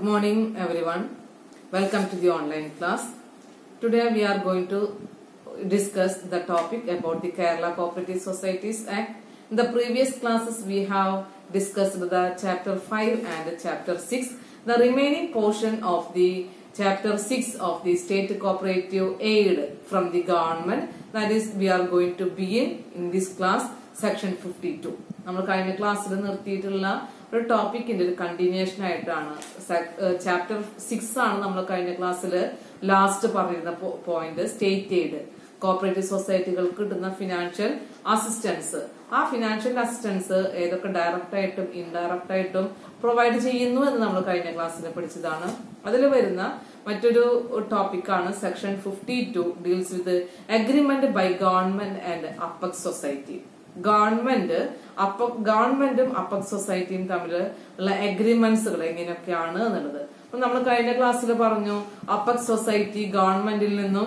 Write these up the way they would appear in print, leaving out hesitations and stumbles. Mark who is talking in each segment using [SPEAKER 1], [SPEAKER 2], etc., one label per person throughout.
[SPEAKER 1] Good morning everyone. Welcome to the online class. Today we are going to discuss the topic about the Kerala Cooperative Societies Act. In the previous classes we have discussed the chapter 5 and chapter 6. The remaining portion of the chapter 6 of the state cooperative aid from the government, that is we are going to begin in this class section 52. നമ്മൾ കഴിഞ്ഞ ക്ലാസ്സിൽ നിർത്തിയിട്ടുള്ള ഒരു ടോപ്പിക്കിന്റെ ഒരു continuation ആയിട്ടാണ് chapter 6 ആണ് നമ്മൾ കഴിഞ്ഞ ക്ലാസ്സിൽ ലാസ്റ്റ് പറഞ്ഞിരുന്ന പോയിന്റ്. സ്റ്റേറ്റ് എയ്ഡ്, കോപ്പറേറ്റീവ് സൊസൈറ്റികൾക്ക് കിട്ടുന്ന ഫിനാൻഷ്യൽ അസിസ്റ്റൻസ്. ആ ഫിനാൻഷ്യൽ അസിസ്റ്റൻസ് ഏതൊക്കെ ഡയറക്റ്റ് ആയിട്ടും ഇൻഡയറക്റ്റ് ആയിട്ടും പ്രൊവൈഡ് ചെയ്യുന്നു എന്ന് നമ്മൾ കഴിഞ്ഞ ക്ലാസ്സിൽ പഠിച്ചതാണ്. അതിൽ വരുന്ന മറ്റൊരു ടോപ്പിക്കാണ് section 52, deals with agreement by government and apex society. ഗവൺമെന്റും അപ്പെക്സ് സൊസൈറ്റിയും തമ്മിൽ ഉള്ള അഗ്രിമെന്റ്സുകൾ എങ്ങനെയൊക്കെയാണ് എന്നുള്ളത്. അപ്പൊ നമ്മൾ കഴിഞ്ഞ ക്ലാസ്സിൽ പറഞ്ഞു, അപ്പെക്സ് സൊസൈറ്റി ഗവൺമെന്റിൽ നിന്നും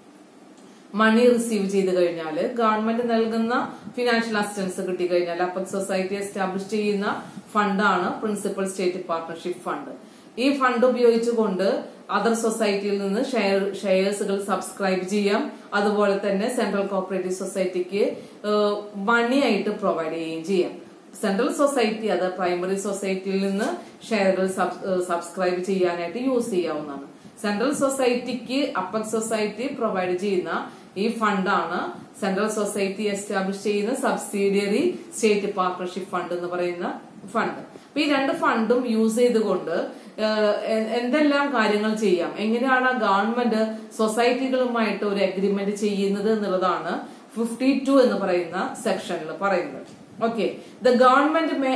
[SPEAKER 1] മണി റിസീവ് ചെയ്ത് കഴിഞ്ഞാൽ, ഗവൺമെന്റ് നൽകുന്ന ഫിനാൻഷ്യൽ അസിസ്റ്റൻസ് കിട്ടിക്കഴിഞ്ഞാൽ അപ്പെക്സ് സൊസൈറ്റി എസ്റ്റാബ്ലിഷ് ചെയ്യുന്ന ഫണ്ടാണ് പ്രിൻസിപ്പൽ സ്റ്റേറ്റ് പാർട്ണർഷിപ്പ് ഫണ്ട്. ഈ ഫണ്ട് ഉപയോഗിച്ചുകൊണ്ട് അതർ സൊസൈറ്റിയിൽ നിന്ന് ഷെയർസുകൾ സബ്സ്ക്രൈബ് ചെയ്യാം. അതുപോലെ തന്നെ സെൻട്രൽ കോപ്പറേറ്റീവ് സൊസൈറ്റിക്ക് മണി ആയിട്ട് പ്രൊവൈഡ് ചെയ്യുകയും ചെയ്യാം. സെൻട്രൽ സൊസൈറ്റി അത് പ്രൈമറി സൊസൈറ്റിയിൽ നിന്ന് ഷെയറുകൾ സബ്സ്ക്രൈബ് ചെയ്യാനായിട്ട് യൂസ് ചെയ്യാവുന്നതാണ്. സെൻട്രൽ സൊസൈറ്റിക്ക് അപ്പെക്സ് സൊസൈറ്റി പ്രൊവൈഡ് ചെയ്യുന്ന ഈ ഫണ്ടാണ് സെൻട്രൽ സൊസൈറ്റി എസ്റ്റാബ്ലിഷ് ചെയ്യുന്ന സബ്സിഡിയറി സ്റ്റേറ്റ് പാർട്ണർഷിപ്പ് ഫണ്ട് എന്ന് പറയുന്ന ഫണ്ട്. അപ്പൊ ഈ രണ്ട് ഫണ്ടും യൂസ് ചെയ്തുകൊണ്ട് എന്തെല്ലാം കാര്യങ്ങൾ ചെയ്യാം, എങ്ങനെയാണ് ഗവൺമെന്റ് സൊസൈറ്റികളുമായിട്ട് ഒരു അഗ്രിമെന്റ് ചെയ്യുന്നത് എന്നുള്ളതാണ് 52 എന്ന് പറയുന്ന സെക്ഷനിൽ പറയുന്നത്. Okay, the government may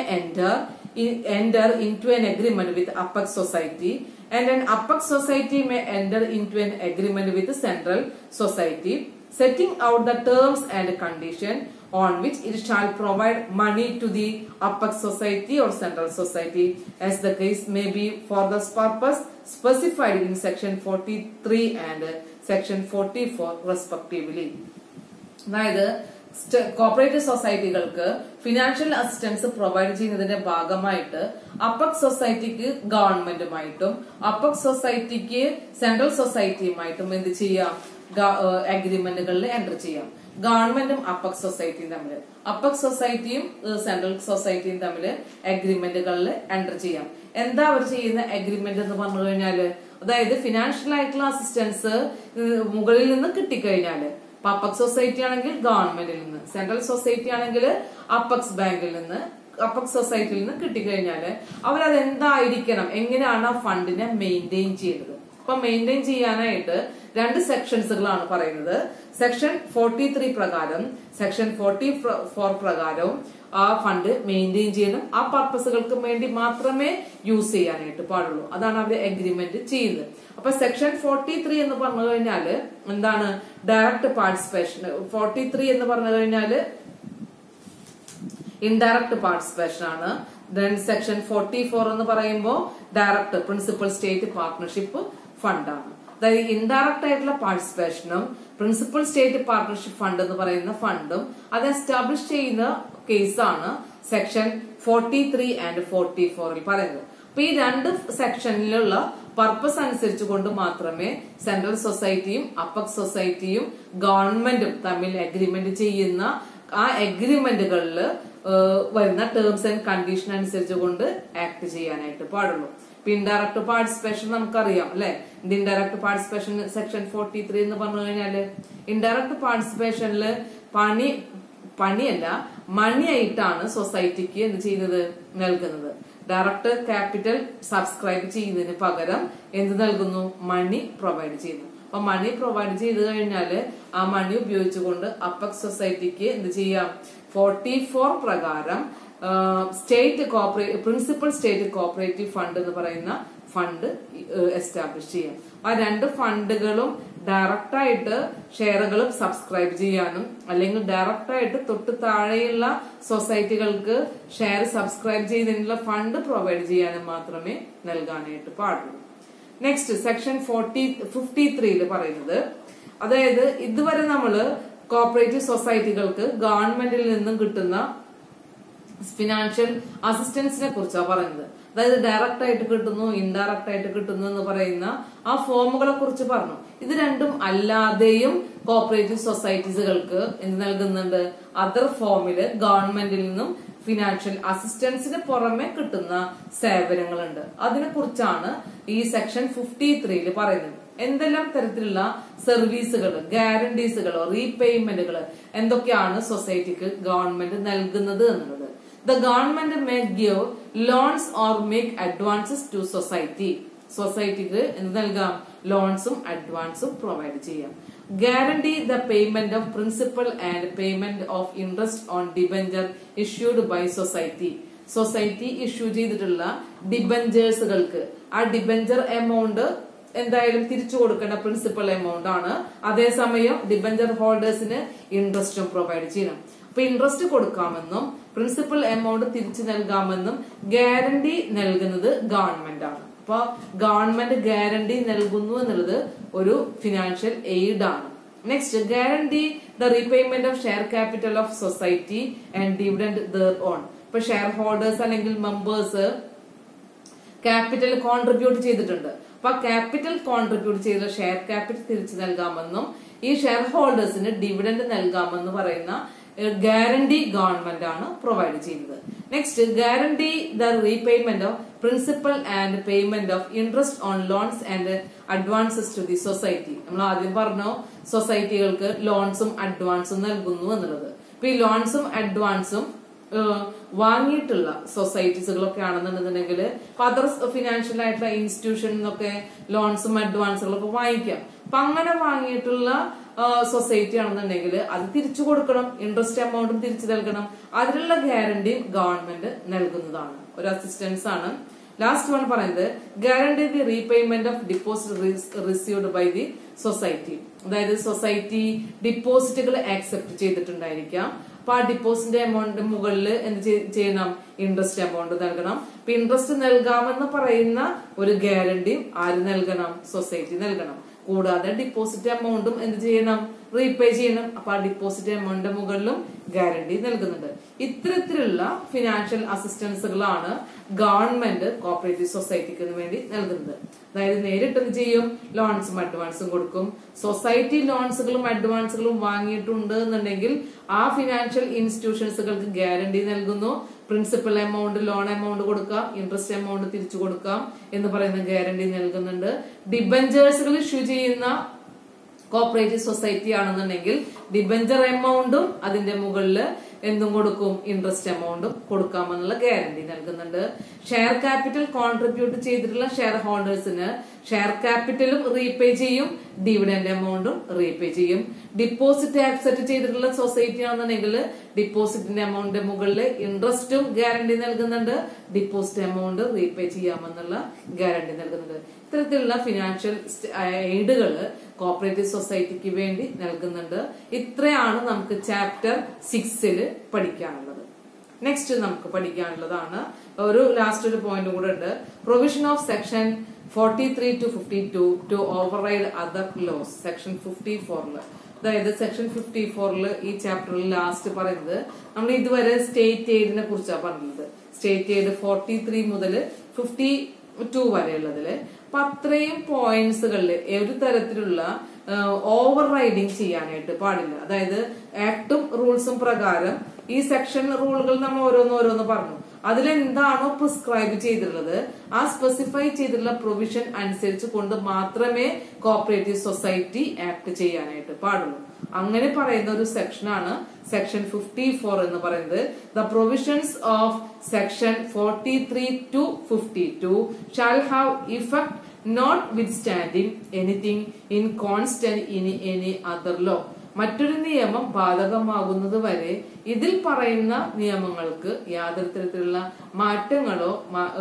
[SPEAKER 1] enter into an agreement with Apex Society, and an Apex Society may enter into an agreement with the Central Society, setting out the terms and condition on which it shall provide money to the Apex Society or Central Society, as the case may be, for the purpose specified in section 43 and section 44 respectively. അതായത് cooperative സൊസൈറ്റികൾക്ക് financial assistance provide ചെയ്യുന്നതിന്റെ ഭാഗമായിട്ട് apex സൊസൈറ്റിക്ക് ഗവൺമെന്റുമായിട്ടും apex സൊസൈറ്റിക്ക് central സൊസൈറ്റിയുമായിട്ടും എന്ത് ചെയ്യാം, അഗ്രിമെന്റുകളിൽ enter ചെയ്യാം. ഗവൺമെന്റും അപ്പെക്സ് സൊസൈറ്റിയും തമ്മിൽ, അപ്പെക്സ് സൊസൈറ്റിയും സെൻട്രൽ സൊസൈറ്റിയും തമ്മിൽ അഗ്രിമെന്റുകളിൽ എൻറ്റർ ചെയ്യാം. എന്താ അവർ ചെയ്യുന്ന അഗ്രിമെന്റ് എന്ന് പറഞ്ഞു കഴിഞ്ഞാല്, അതായത് ഫിനാൻഷ്യൽ ആയിട്ടുള്ള അസിസ്റ്റൻസ് മുകളിൽ നിന്ന് കിട്ടിക്കഴിഞ്ഞാല്, അപ്പെക്സ് സൊസൈറ്റി ആണെങ്കിൽ ഗവൺമെന്റിൽ നിന്ന്, സെൻട്രൽ സൊസൈറ്റി ആണെങ്കിൽ അപ്പെക്സ് ബാങ്കിൽ നിന്ന്, അപ്പെക്സ് സൊസൈറ്റിയിൽ നിന്ന് കിട്ടിക്കഴിഞ്ഞാല് അവരത് എന്തായിരിക്കണം, എങ്ങനെയാണ് ആ ഫണ്ടിനെ മെയിൻറ്റെയിൻ ചെയ്യുന്നത്. അപ്പൊ മെയിൻറ്റെയിൻ ചെയ്യാനായിട്ട് രണ്ട് സെക്ഷൻസുകളാണ് പറയുന്നത്. സെക്ഷൻ 43 പ്രകാരം സെക്ഷൻ 44 പ്രകാരവും ആ ഫണ്ട് മെയിൻറ്റെയിൻ ചെയ്യണം. ആ പർപ്പസുകൾക്ക് വേണ്ടി മാത്രമേ യൂസ് ചെയ്യാനായിട്ട് പാടുള്ളൂ. അതാണ് അവർ അഗ്രിമെന്റ് ചെയ്യുന്നത്. അപ്പൊ സെക്ഷൻ 43 എന്ന് പറഞ്ഞു കഴിഞ്ഞാല് എന്താണ്, ഡയറക്റ്റ് പാർട്ടിസിപ്പേഷൻ. 43 എന്ന് പറഞ്ഞു കഴിഞ്ഞാല് ഇൻഡയറക്റ്റ് പാർട്ടിസിപ്പേഷൻ ആണ്. ദെൻ സെക്ഷൻ 44 എന്ന് പറയുമ്പോൾ ഡയറക്റ്റ് പ്രിൻസിപ്പൽ സ്റ്റേറ്റ് പാർട്ണർഷിപ്പ് ഫണ്ടാണ്. അതായത് ഇൻഡയറക്റ്റ് ആയിട്ടുള്ള പാർട്ടിസിപ്പേഷനും പ്രിൻസിപ്പൽ സ്റ്റേറ്റ് പാർട്ണർഷിപ്പ് ഫണ്ട് എന്ന് പറയുന്ന ഫണ്ടും അത് എസ്റ്റാബ്ലിഷ് ചെയ്യുന്ന കേസാണ് സെക്ഷൻ 43 ആൻഡ് 44 പറയുന്നത്. അപ്പൊ ഈ രണ്ട് സെക്ഷനിലുള്ള പർപ്പസ് അനുസരിച്ച് കൊണ്ട് മാത്രമേ സെൻട്രൽ സൊസൈറ്റിയും അപ്പെക്സ് സൊസൈറ്റിയും ഗവൺമെന്റും തമ്മിൽ അഗ്രിമെന്റ് ചെയ്യുന്ന ആ അഗ്രിമെന്റുകളിൽ വരുന്ന ടേംസ് ആൻഡ് കണ്ടീഷൻ അനുസരിച്ച് കൊണ്ട് ആക്ട് ചെയ്യാനായിട്ട് പാടുള്ളൂ. ഇപ്പൊ ഇൻഡയറക്ട് പാർട്ടിസിപ്പേഷൻ നമുക്കറിയാം അല്ലെ. ഇൻഡയറക്ട് പാർട്ടിസിപ്പേഷൻ സെക്ഷൻ 43 എന്ന് പറഞ്ഞു കഴിഞ്ഞാല്, ഇൻഡയറക്ട് പാർട്ടിസിപ്പേഷനിൽ പണിയല്ല മണിയായിട്ടാണ് സൊസൈറ്റിക്ക് എന്ത് ചെയ്യുന്നത്, നൽകുന്നത്. ഡയറക്ട് ക്യാപിറ്റൽ സബ്സ്ക്രൈബ് ചെയ്യുന്നതിന് പകരം എന്ത് നൽകുന്നു, മണി പ്രൊവൈഡ് ചെയ്യുന്നു. അപ്പൊ മണി പ്രൊവൈഡ് ചെയ്ത് കഴിഞ്ഞാല് ആ മണി ഉപയോഗിച്ചുകൊണ്ട് അപ്പെക്സ് സൊസൈറ്റിക്ക് എന്ത് ചെയ്യാം, 44 പ്രകാരം പ്രിൻസിപ്പൽ സ്റ്റേറ്റ് കോപ്പറേറ്റീവ് ഫണ്ട് എന്ന് പറയുന്ന ഫണ്ട് എസ്റ്റാബ്ലിഷ് ചെയ്യാം. ആ രണ്ട് ഫണ്ടുകളും ഡയറക്റ്റ് ആയിട്ട് ഷെയറുകളും സബ്സ്ക്രൈബ് ചെയ്യാനും അല്ലെങ്കിൽ ഡയറക്റ്റ് ആയിട്ട് തൊട്ട് താഴെയുള്ള സൊസൈറ്റികൾക്ക് ഷെയർ സബ്സ്ക്രൈബ് ചെയ്യുന്നതിനുള്ള ഫണ്ട് പ്രൊവൈഡ് ചെയ്യാനും മാത്രമേ നൽകാനായിട്ട് പാടുള്ളൂ. നെക്സ്റ്റ് സെക്ഷൻ 53 പറയുന്നത്, അതായത് ഇതുവരെ നമ്മള് കോപ്പറേറ്റീവ് സൊസൈറ്റികൾക്ക് ഗവൺമെന്റിൽ നിന്നും കിട്ടുന്ന ഫിനാൻഷ്യൽ അസിസ്റ്റൻസിനെ കുറിച്ചാണ് പറയുന്നത്. അതായത് ഡയറക്റ്റ് ആയിട്ട് കിട്ടുന്നു, ഇൻഡയറക്റ്റ് ആയിട്ട് കിട്ടുന്നു എന്ന് പറയുന്ന ആ ഫോമുകളെ കുറിച്ച് പറഞ്ഞു. ഇത് രണ്ടും അല്ലാതെയും കോപ്പറേറ്റീവ് സൊസൈറ്റീസുകൾക്ക് എന്ത് നൽകുന്നുണ്ട്? അതർ ഫോമില് ഗവൺമെന്റിൽ നിന്നും ഫിനാൻഷ്യൽ അസിസ്റ്റൻസിന് പുറമെ കിട്ടുന്ന സേവനങ്ങളുണ്ട്. അതിനെ കുറിച്ചാണ് ഈ സെക്ഷൻ 53 പറയുന്നത്. എന്തെല്ലാം തരത്തിലുള്ള സർവീസുകൾ, ഗ്യാരണ്ടീസുകളോ റീപേയ്മെന്റുകള് എന്തൊക്കെയാണ് സൊസൈറ്റിക്ക് ഗവൺമെന്റ് നൽകുന്നത് എന്നുള്ളത്. The government may give loans or make advances to society. സൊസൈറ്റിക്ക് എന്ത് നൽകാം? ലോൺസും അഡ്വാൻസും പ്രൊവൈഡ് ചെയ്യാം. Guarantee the payment of principal and payment of interest on debenture issued by society. Society issue ചെയ്തിട്ടുള്ള ഡിബഞ്ചേഴ്സുകൾക്ക് ആ ഡിബഞ്ചർ എമൗണ്ട് എന്തായാലും തിരിച്ചു കൊടുക്കേണ്ട പ്രിൻസിപ്പൽ എമൗണ്ട് ആണ്. അതേസമയം ഡിബഞ്ചർ ഹോൾഡേഴ്സിന് ഇൻട്രസ്റ്റും പ്രൊവൈഡ് ചെയ്യണം. അപ്പൊ ഇൻട്രസ്റ്റ് കൊടുക്കാമെന്നും പ്രിൻസിപ്പൽ എമൗണ്ട് തിരിച്ചു നൽകാമെന്നും ഗ്യാരണ്ടി നൽകുന്നത് ഗവൺമെന്റ് ആണ്. അപ്പൊ ഗവൺമെന്റ് ഗ്യാരണ്ടി നൽകുന്നു എന്നുള്ളത് ഒരു ഫിനാൻഷ്യൽ എയ്ഡ് ആണ്. Next, guarantee the repayment of share capital of society and dividend thereon. ഇപ്പൊ ഷെയർ ഹോൾഡേഴ്സ് അല്ലെങ്കിൽ മെമ്പേഴ്സ് ക്യാപിറ്റൽ കോൺട്രിബ്യൂട്ട് ചെയ്തിട്ടുണ്ട്. അപ്പൊ ക്യാപിറ്റൽ കോൺട്രിബ്യൂട്ട് ചെയ്ത ഷെയർ ക്യാപിറ്റൽ തിരിച്ചു നൽകാമെന്നും ഈ ഷെയർ ഹോൾഡേഴ്സിന് ഡിവിഡൻഡ് നൽകാമെന്ന് പറയുന്ന ഗ്യാരണ്ടി ഗവൺമെന്റ് ആണ് പ്രൊവൈഡ് ചെയ്യുന്നത്. Next, guarantee the repayment of principal and payment of interest on loans and advances to the society. നമ്മൾ ആദ്യം പറഞ്ഞു സൊസൈറ്റികൾക്ക് ലോൺസും അഡ്വാൻസും നൽകുന്നു എന്നുള്ളത്. ഇപ്പൊ ഈ ലോൺസും അഡ്വാൻസും വാങ്ങിയിട്ടുള്ള സൊസൈറ്റീസുകളൊക്കെ ആണെന്നുണ്ടെന്നുണ്ടെങ്കിൽ അതർ ഫിനാൻഷ്യൽ ആയിട്ടുള്ള ഇൻസ്റ്റിറ്റ്യൂഷനിൽ നിന്നൊക്കെ ലോൺസും അഡ്വാൻസുകളൊക്കെ വാങ്ങിക്കാം. അപ്പൊ അങ്ങനെ വാങ്ങിയിട്ടുള്ള സൊസൈറ്റി ആണെന്നുണ്ടെങ്കിൽ അത് തിരിച്ചു കൊടുക്കണം, ഇൻട്രസ്റ്റ് എമൗണ്ടും തിരിച്ചു നൽകണം. അതിനുള്ള ഗ്യാരണ്ടിയും ഗവൺമെന്റ് നൽകുന്നതാണ്, ഒരു അസിസ്റ്റൻസ് ആണ്. ലാസ്റ്റ് വൺ പറയുന്നത് guarantee the repayment of deposit received by the society. അതായത് സൊസൈറ്റി ഡിപ്പോസിറ്റുകൾ ആക്സെപ്റ്റ് ചെയ്തിട്ടുണ്ടായിരിക്കാം. അപ്പൊ ആ ഡിപ്പോസിറ്റ് എമൗണ്ട് മുകളിൽ എന്ത് ചെയ്യണം? ഇൻട്രസ്റ്റ് എമൗണ്ട് നൽകണം. അപ്പൊ ഇൻട്രസ്റ്റ് നൽകാമെന്ന് പറയുന്ന ഒരു ഗ്യാരണ്ടി ആര് നൽകണം? സൊസൈറ്റി നൽകണം. കൂടാതെ ഡിപ്പോസിറ്റ് എമൗണ്ടും എന്ത് ചെയ്യണം? റീപേ ചെയ്യണം. അപ്പൊ ആ ഡിപ്പോസിറ്റ് എമൗണ്ടിന്റെ മുകളിലും ഗ്യാരണ്ടി നൽകുന്നുണ്ട്. ഇത്തരത്തിലുള്ള ഫിനാൻഷ്യൽ അസിസ്റ്റൻസുകളാണ് ഗവൺമെന്റ് കോപ്പറേറ്റീവ് സൊസൈറ്റിക്ക് വേണ്ടി നൽകുന്നത്. അതായത് നേരിട്ട് എന്ത് ചെയ്യും? ലോൺസും അഡ്വാൻസും കൊടുക്കും. സൊസൈറ്റി ലോൺസുകളും അഡ്വാൻസുകളും വാങ്ങിയിട്ടുണ്ട് എന്നുണ്ടെങ്കിൽ ആ ഫിനാൻഷ്യൽ ഇൻസ്റ്റിറ്റ്യൂഷൻസുകൾക്ക് ഗ്യാരണ്ടി നൽകുന്നു. പ്രിൻസിപ്പൽ എമൗണ്ട്, ലോൺ എമൗണ്ട് കൊടുക്കാം, ഇൻട്രസ്റ്റ് എമൗണ്ട് തിരിച്ചു കൊടുക്കാം എന്ന് പറയുന്ന ഗ്യാരണ്ടി നൽകുന്നുണ്ട്. ഡിബഞ്ചേഴ്സുകൾ ഇഷ്യൂ ചെയ്യുന്ന കോപ്പറേറ്റീവ് സൊസൈറ്റി ആണെന്നുണ്ടെങ്കിൽ ഡിബഞ്ചർ എമൗണ്ടും അതിന്റെ മുകളിൽ എന്തും കൊടുക്കും? ഇൻട്രസ്റ്റ് എമൗണ്ടും കൊടുക്കാമെന്നുള്ള ഗ്യാരണ്ടി നൽകുന്നുണ്ട്. ഷെയർ ക്യാപിറ്റൽ കോൺട്രിബ്യൂട്ട് ചെയ്തിട്ടുള്ള ഷെയർ ഹോൾഡേഴ്സിന് ഷെയർ ക്യാപിറ്റലും റീപേ ചെയ്യും, ഡിവിഡൻഡ് എമൗണ്ടും റീപേ ചെയ്യും. ഡിപ്പോസിറ്റ് ആക്സെപ്റ്റ് ചെയ്തിട്ടുള്ള സൊസൈറ്റി ആണെന്നുണ്ടെങ്കിൽ ഡിപ്പോസിറ്റിന്റെ എമൗണ്ടിന്റെ മുകളിൽ ഇൻട്രസ്റ്റും ഗ്യാരണ്ടി നൽകുന്നുണ്ട്, ഡിപ്പോസിറ്റ് എമൗണ്ട് റീപേ ചെയ്യാമെന്നുള്ള ഗ്യാരണ്ടി നൽകുന്നുണ്ട്. ഇത്തരത്തിലുള്ള ഫിനാൻഷ്യൽ എയ്ഡുകൾ കോപ്പറേറ്റീവ് സൊസൈറ്റിക്ക് വേണ്ടി നൽകുന്നുണ്ട്. ഇത്രയാണ് നമുക്ക് ചാപ്റ്റർ 6 പഠിക്കാനുള്ളത്. നെക്സ്റ്റ് നമുക്ക് പഠിക്കാനുള്ളതാണ് ഒരു ലാസ്റ്റ് ഒരു പോയിന്റ് കൂടെ ഉണ്ട്. Provision of section 43 to 52 to override other laws. Section 54 അതായത് സെക്ഷൻ 54 ഈ ചാപ്റ്ററിൽ ലാസ്റ്റ് പറയുന്നത് നമ്മൾ ഇതുവരെ സ്റ്റേറ്റ് എയ്ഡിനെ കുറിച്ചാണ് പറഞ്ഞത്. സ്റ്റേറ്റ് എയ്ഡ് 43 മുതൽ 52 വരെയുള്ളതില് അപ്പൊ അത്രയും പോയിന്റ്സുകളിൽ ഒരു തരത്തിലുള്ള ഓവർ റൈഡിങ് ചെയ്യാനായിട്ട് പാടില്ല. അതായത് ആക്ടും റൂൾസും പ്രകാരം ഈ സെക്ഷൻ റൂളുകൾ നമ്മൾ ഓരോന്നോരോന്ന് പറഞ്ഞു. അതിലെന്താണോ പ്രിസ്ക്രൈബ് ചെയ്തിട്ടുള്ളത് ആ സ്പെസിഫൈ ചെയ്തിട്ടുള്ള പ്രൊവിഷൻ അനുസരിച്ച് കൊണ്ട് മാത്രമേ കോപ്പറേറ്റീവ് സൊസൈറ്റി ആക്ട് ചെയ്യാനായിട്ട് പാടുള്ളൂ. അങ്ങനെ പറയുന്ന ഒരു സെക്ഷനാണ് സെക്ഷൻ 54 എന്ന് പറയുന്നത്. The provisions of section 43 to 52 shall have effect notwithstanding anything in constant in any other law. മറ്റൊരു നിയമം ബാധകമാകുന്നത് വരെ ഇതിൽ പറയുന്ന നിയമങ്ങൾക്ക് യാതൊരു തരത്തിലുള്ള മാറ്റങ്ങളോ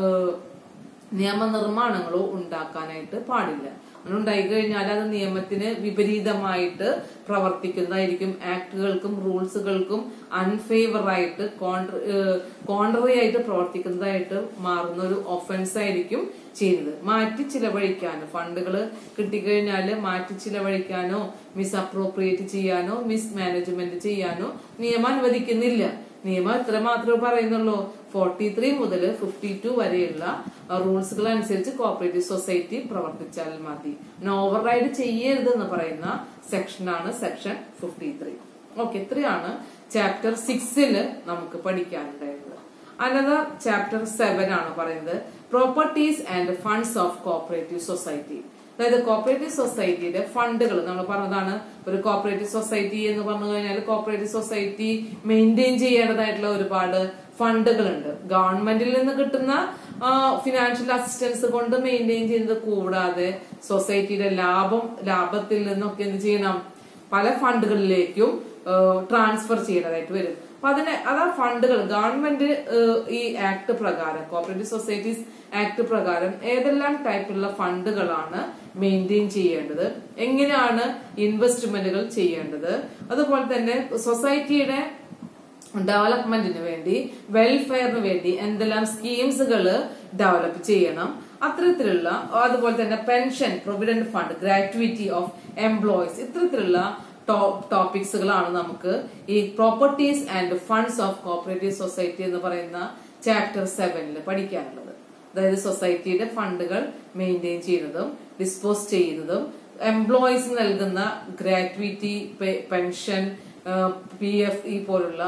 [SPEAKER 1] നിയമനിർമ്മാണങ്ങളോ ഉണ്ടാക്കാനായിട്ട് പാടില്ല. അങ്ങനെ ഉണ്ടായി കഴിഞ്ഞാൽ അത് നിയമത്തിന് വിപരീതമായിട്ട് പ്രവർത്തിക്കുന്നതായിരിക്കും. ആക്ടുകൾക്കും റൂൾസുകൾക്കും അൺഫേവറായിട്ട് കോൺട്രറി ആയിട്ട് പ്രവർത്തിക്കുന്നതായിട്ട് മാറുന്ന ഒരു ഒഫൻസ് ആയിരിക്കും ചെയ്യുന്നത്. മാറ്റി ചിലവഴിക്കാനോ ഫണ്ടുകൾ കിട്ടിക്കഴിഞ്ഞാല് മാറ്റി ചിലവഴിക്കാനോ മിസ് അപ്രോപ്രിയേറ്റ് ചെയ്യാനോ മിസ് മാനേജ്മെന്റ് ചെയ്യാനോ നിയമം അനുവദിക്കുന്നില്ല. നിയമം എത്ര മാത്രമേ പറയുന്നുള്ളൂ, 43 മുതൽ 52 വരെയുള്ള റൂൾസുകൾ അനുസരിച്ച് കോപ്പറേറ്റീവ് സൊസൈറ്റി പ്രവർത്തിച്ചാൽ മതി. ഓവർ റൈഡ് ചെയ്യരുതെന്ന് പറയുന്ന സെക്ഷനാണ് സെക്ഷൻ 53. ഓക്കെ, ഇത്രയാണ് ചാപ്റ്റർ 6 നമുക്ക് പഠിക്കാനുണ്ടായിരുന്നത്. അനദർ ചാപ്റ്റർ 7 ആണ് പറയുന്നത് properties and funds of cooperative society. അതായത് കോപ്പറേറ്റീവ് സൊസൈറ്റിയുടെ ഫണ്ടുകൾ നമ്മൾ പറഞ്ഞതാണ്. ഒരു കോപ്പറേറ്റീവ് സൊസൈറ്റി എന്ന് പറഞ്ഞു കഴിഞ്ഞാൽ കോപ്പറേറ്റീവ് സൊസൈറ്റി മെയിൻറ്റെയിൻ ചെയ്യേണ്ടതായിട്ടുള്ള ഒരുപാട് ഫണ്ടുകളുണ്ട്. ഗവൺമെന്റിൽ നിന്ന് കിട്ടുന്ന ഫിനാൻഷ്യൽ അസിസ്റ്റൻസ് കൊണ്ട് മെയിൻറ്റെയിൻ ചെയ്യുന്നത് കൂടാതെ സൊസൈറ്റിയുടെ ലാഭത്തിൽ നിന്നൊക്കെ എന്ത് ചെയ്യണം, പല ഫണ്ടുകളിലേക്കും ട്രാൻസ്ഫർ ചെയ്യേണ്ടതായിട്ട് വരും. അപ്പൊ ഫണ്ടുകൾ ഗവൺമെന്റ് ഈ ആക്ട് പ്രകാരം, കോപ്പറേറ്റീവ് സൊസൈറ്റീസ് ആക്ട് പ്രകാരം ഏതെല്ലാം ടൈപ്പിലുള്ള ഫണ്ടുകളാണ് മെയിൻറ്റെയിൻ ചെയ്യേണ്ടത്, എങ്ങനെയാണ് ഇൻവെസ്റ്റ്മെന്റുകൾ ചെയ്യേണ്ടത്, അതുപോലെ തന്നെ സൊസൈറ്റിയുടെ ഡെവലപ്മെന്റിന് വേണ്ടി, വെൽഫെയറിന് വേണ്ടി എന്തെല്ലാം സ്കീംസുകൾ ഡെവലപ്പ് ചെയ്യണം, അത്തരത്തിലുള്ള, അതുപോലെ തന്നെ pension, provident fund, gratuity of employees, ഇത്തരത്തിലുള്ള ടോപ്പിക്സുകളാണ് നമുക്ക് ഈ properties and funds of cooperative society എന്ന് പറയുന്ന ചാപ്റ്റർ 7 പഠിക്കാനുള്ളത്. അതായത് സൊസൈറ്റിയുടെ ഫണ്ടുകൾ മെയിൻറ്റെയിൻ ചെയ്യുന്നതും ഡിസ്പോസ് ചെയ്യുന്നതും, എംപ്ലോയീസ് നൽകുന്ന ഗ്രാറ്റുവിറ്റി, പെൻഷൻ, PF പോലുള്ള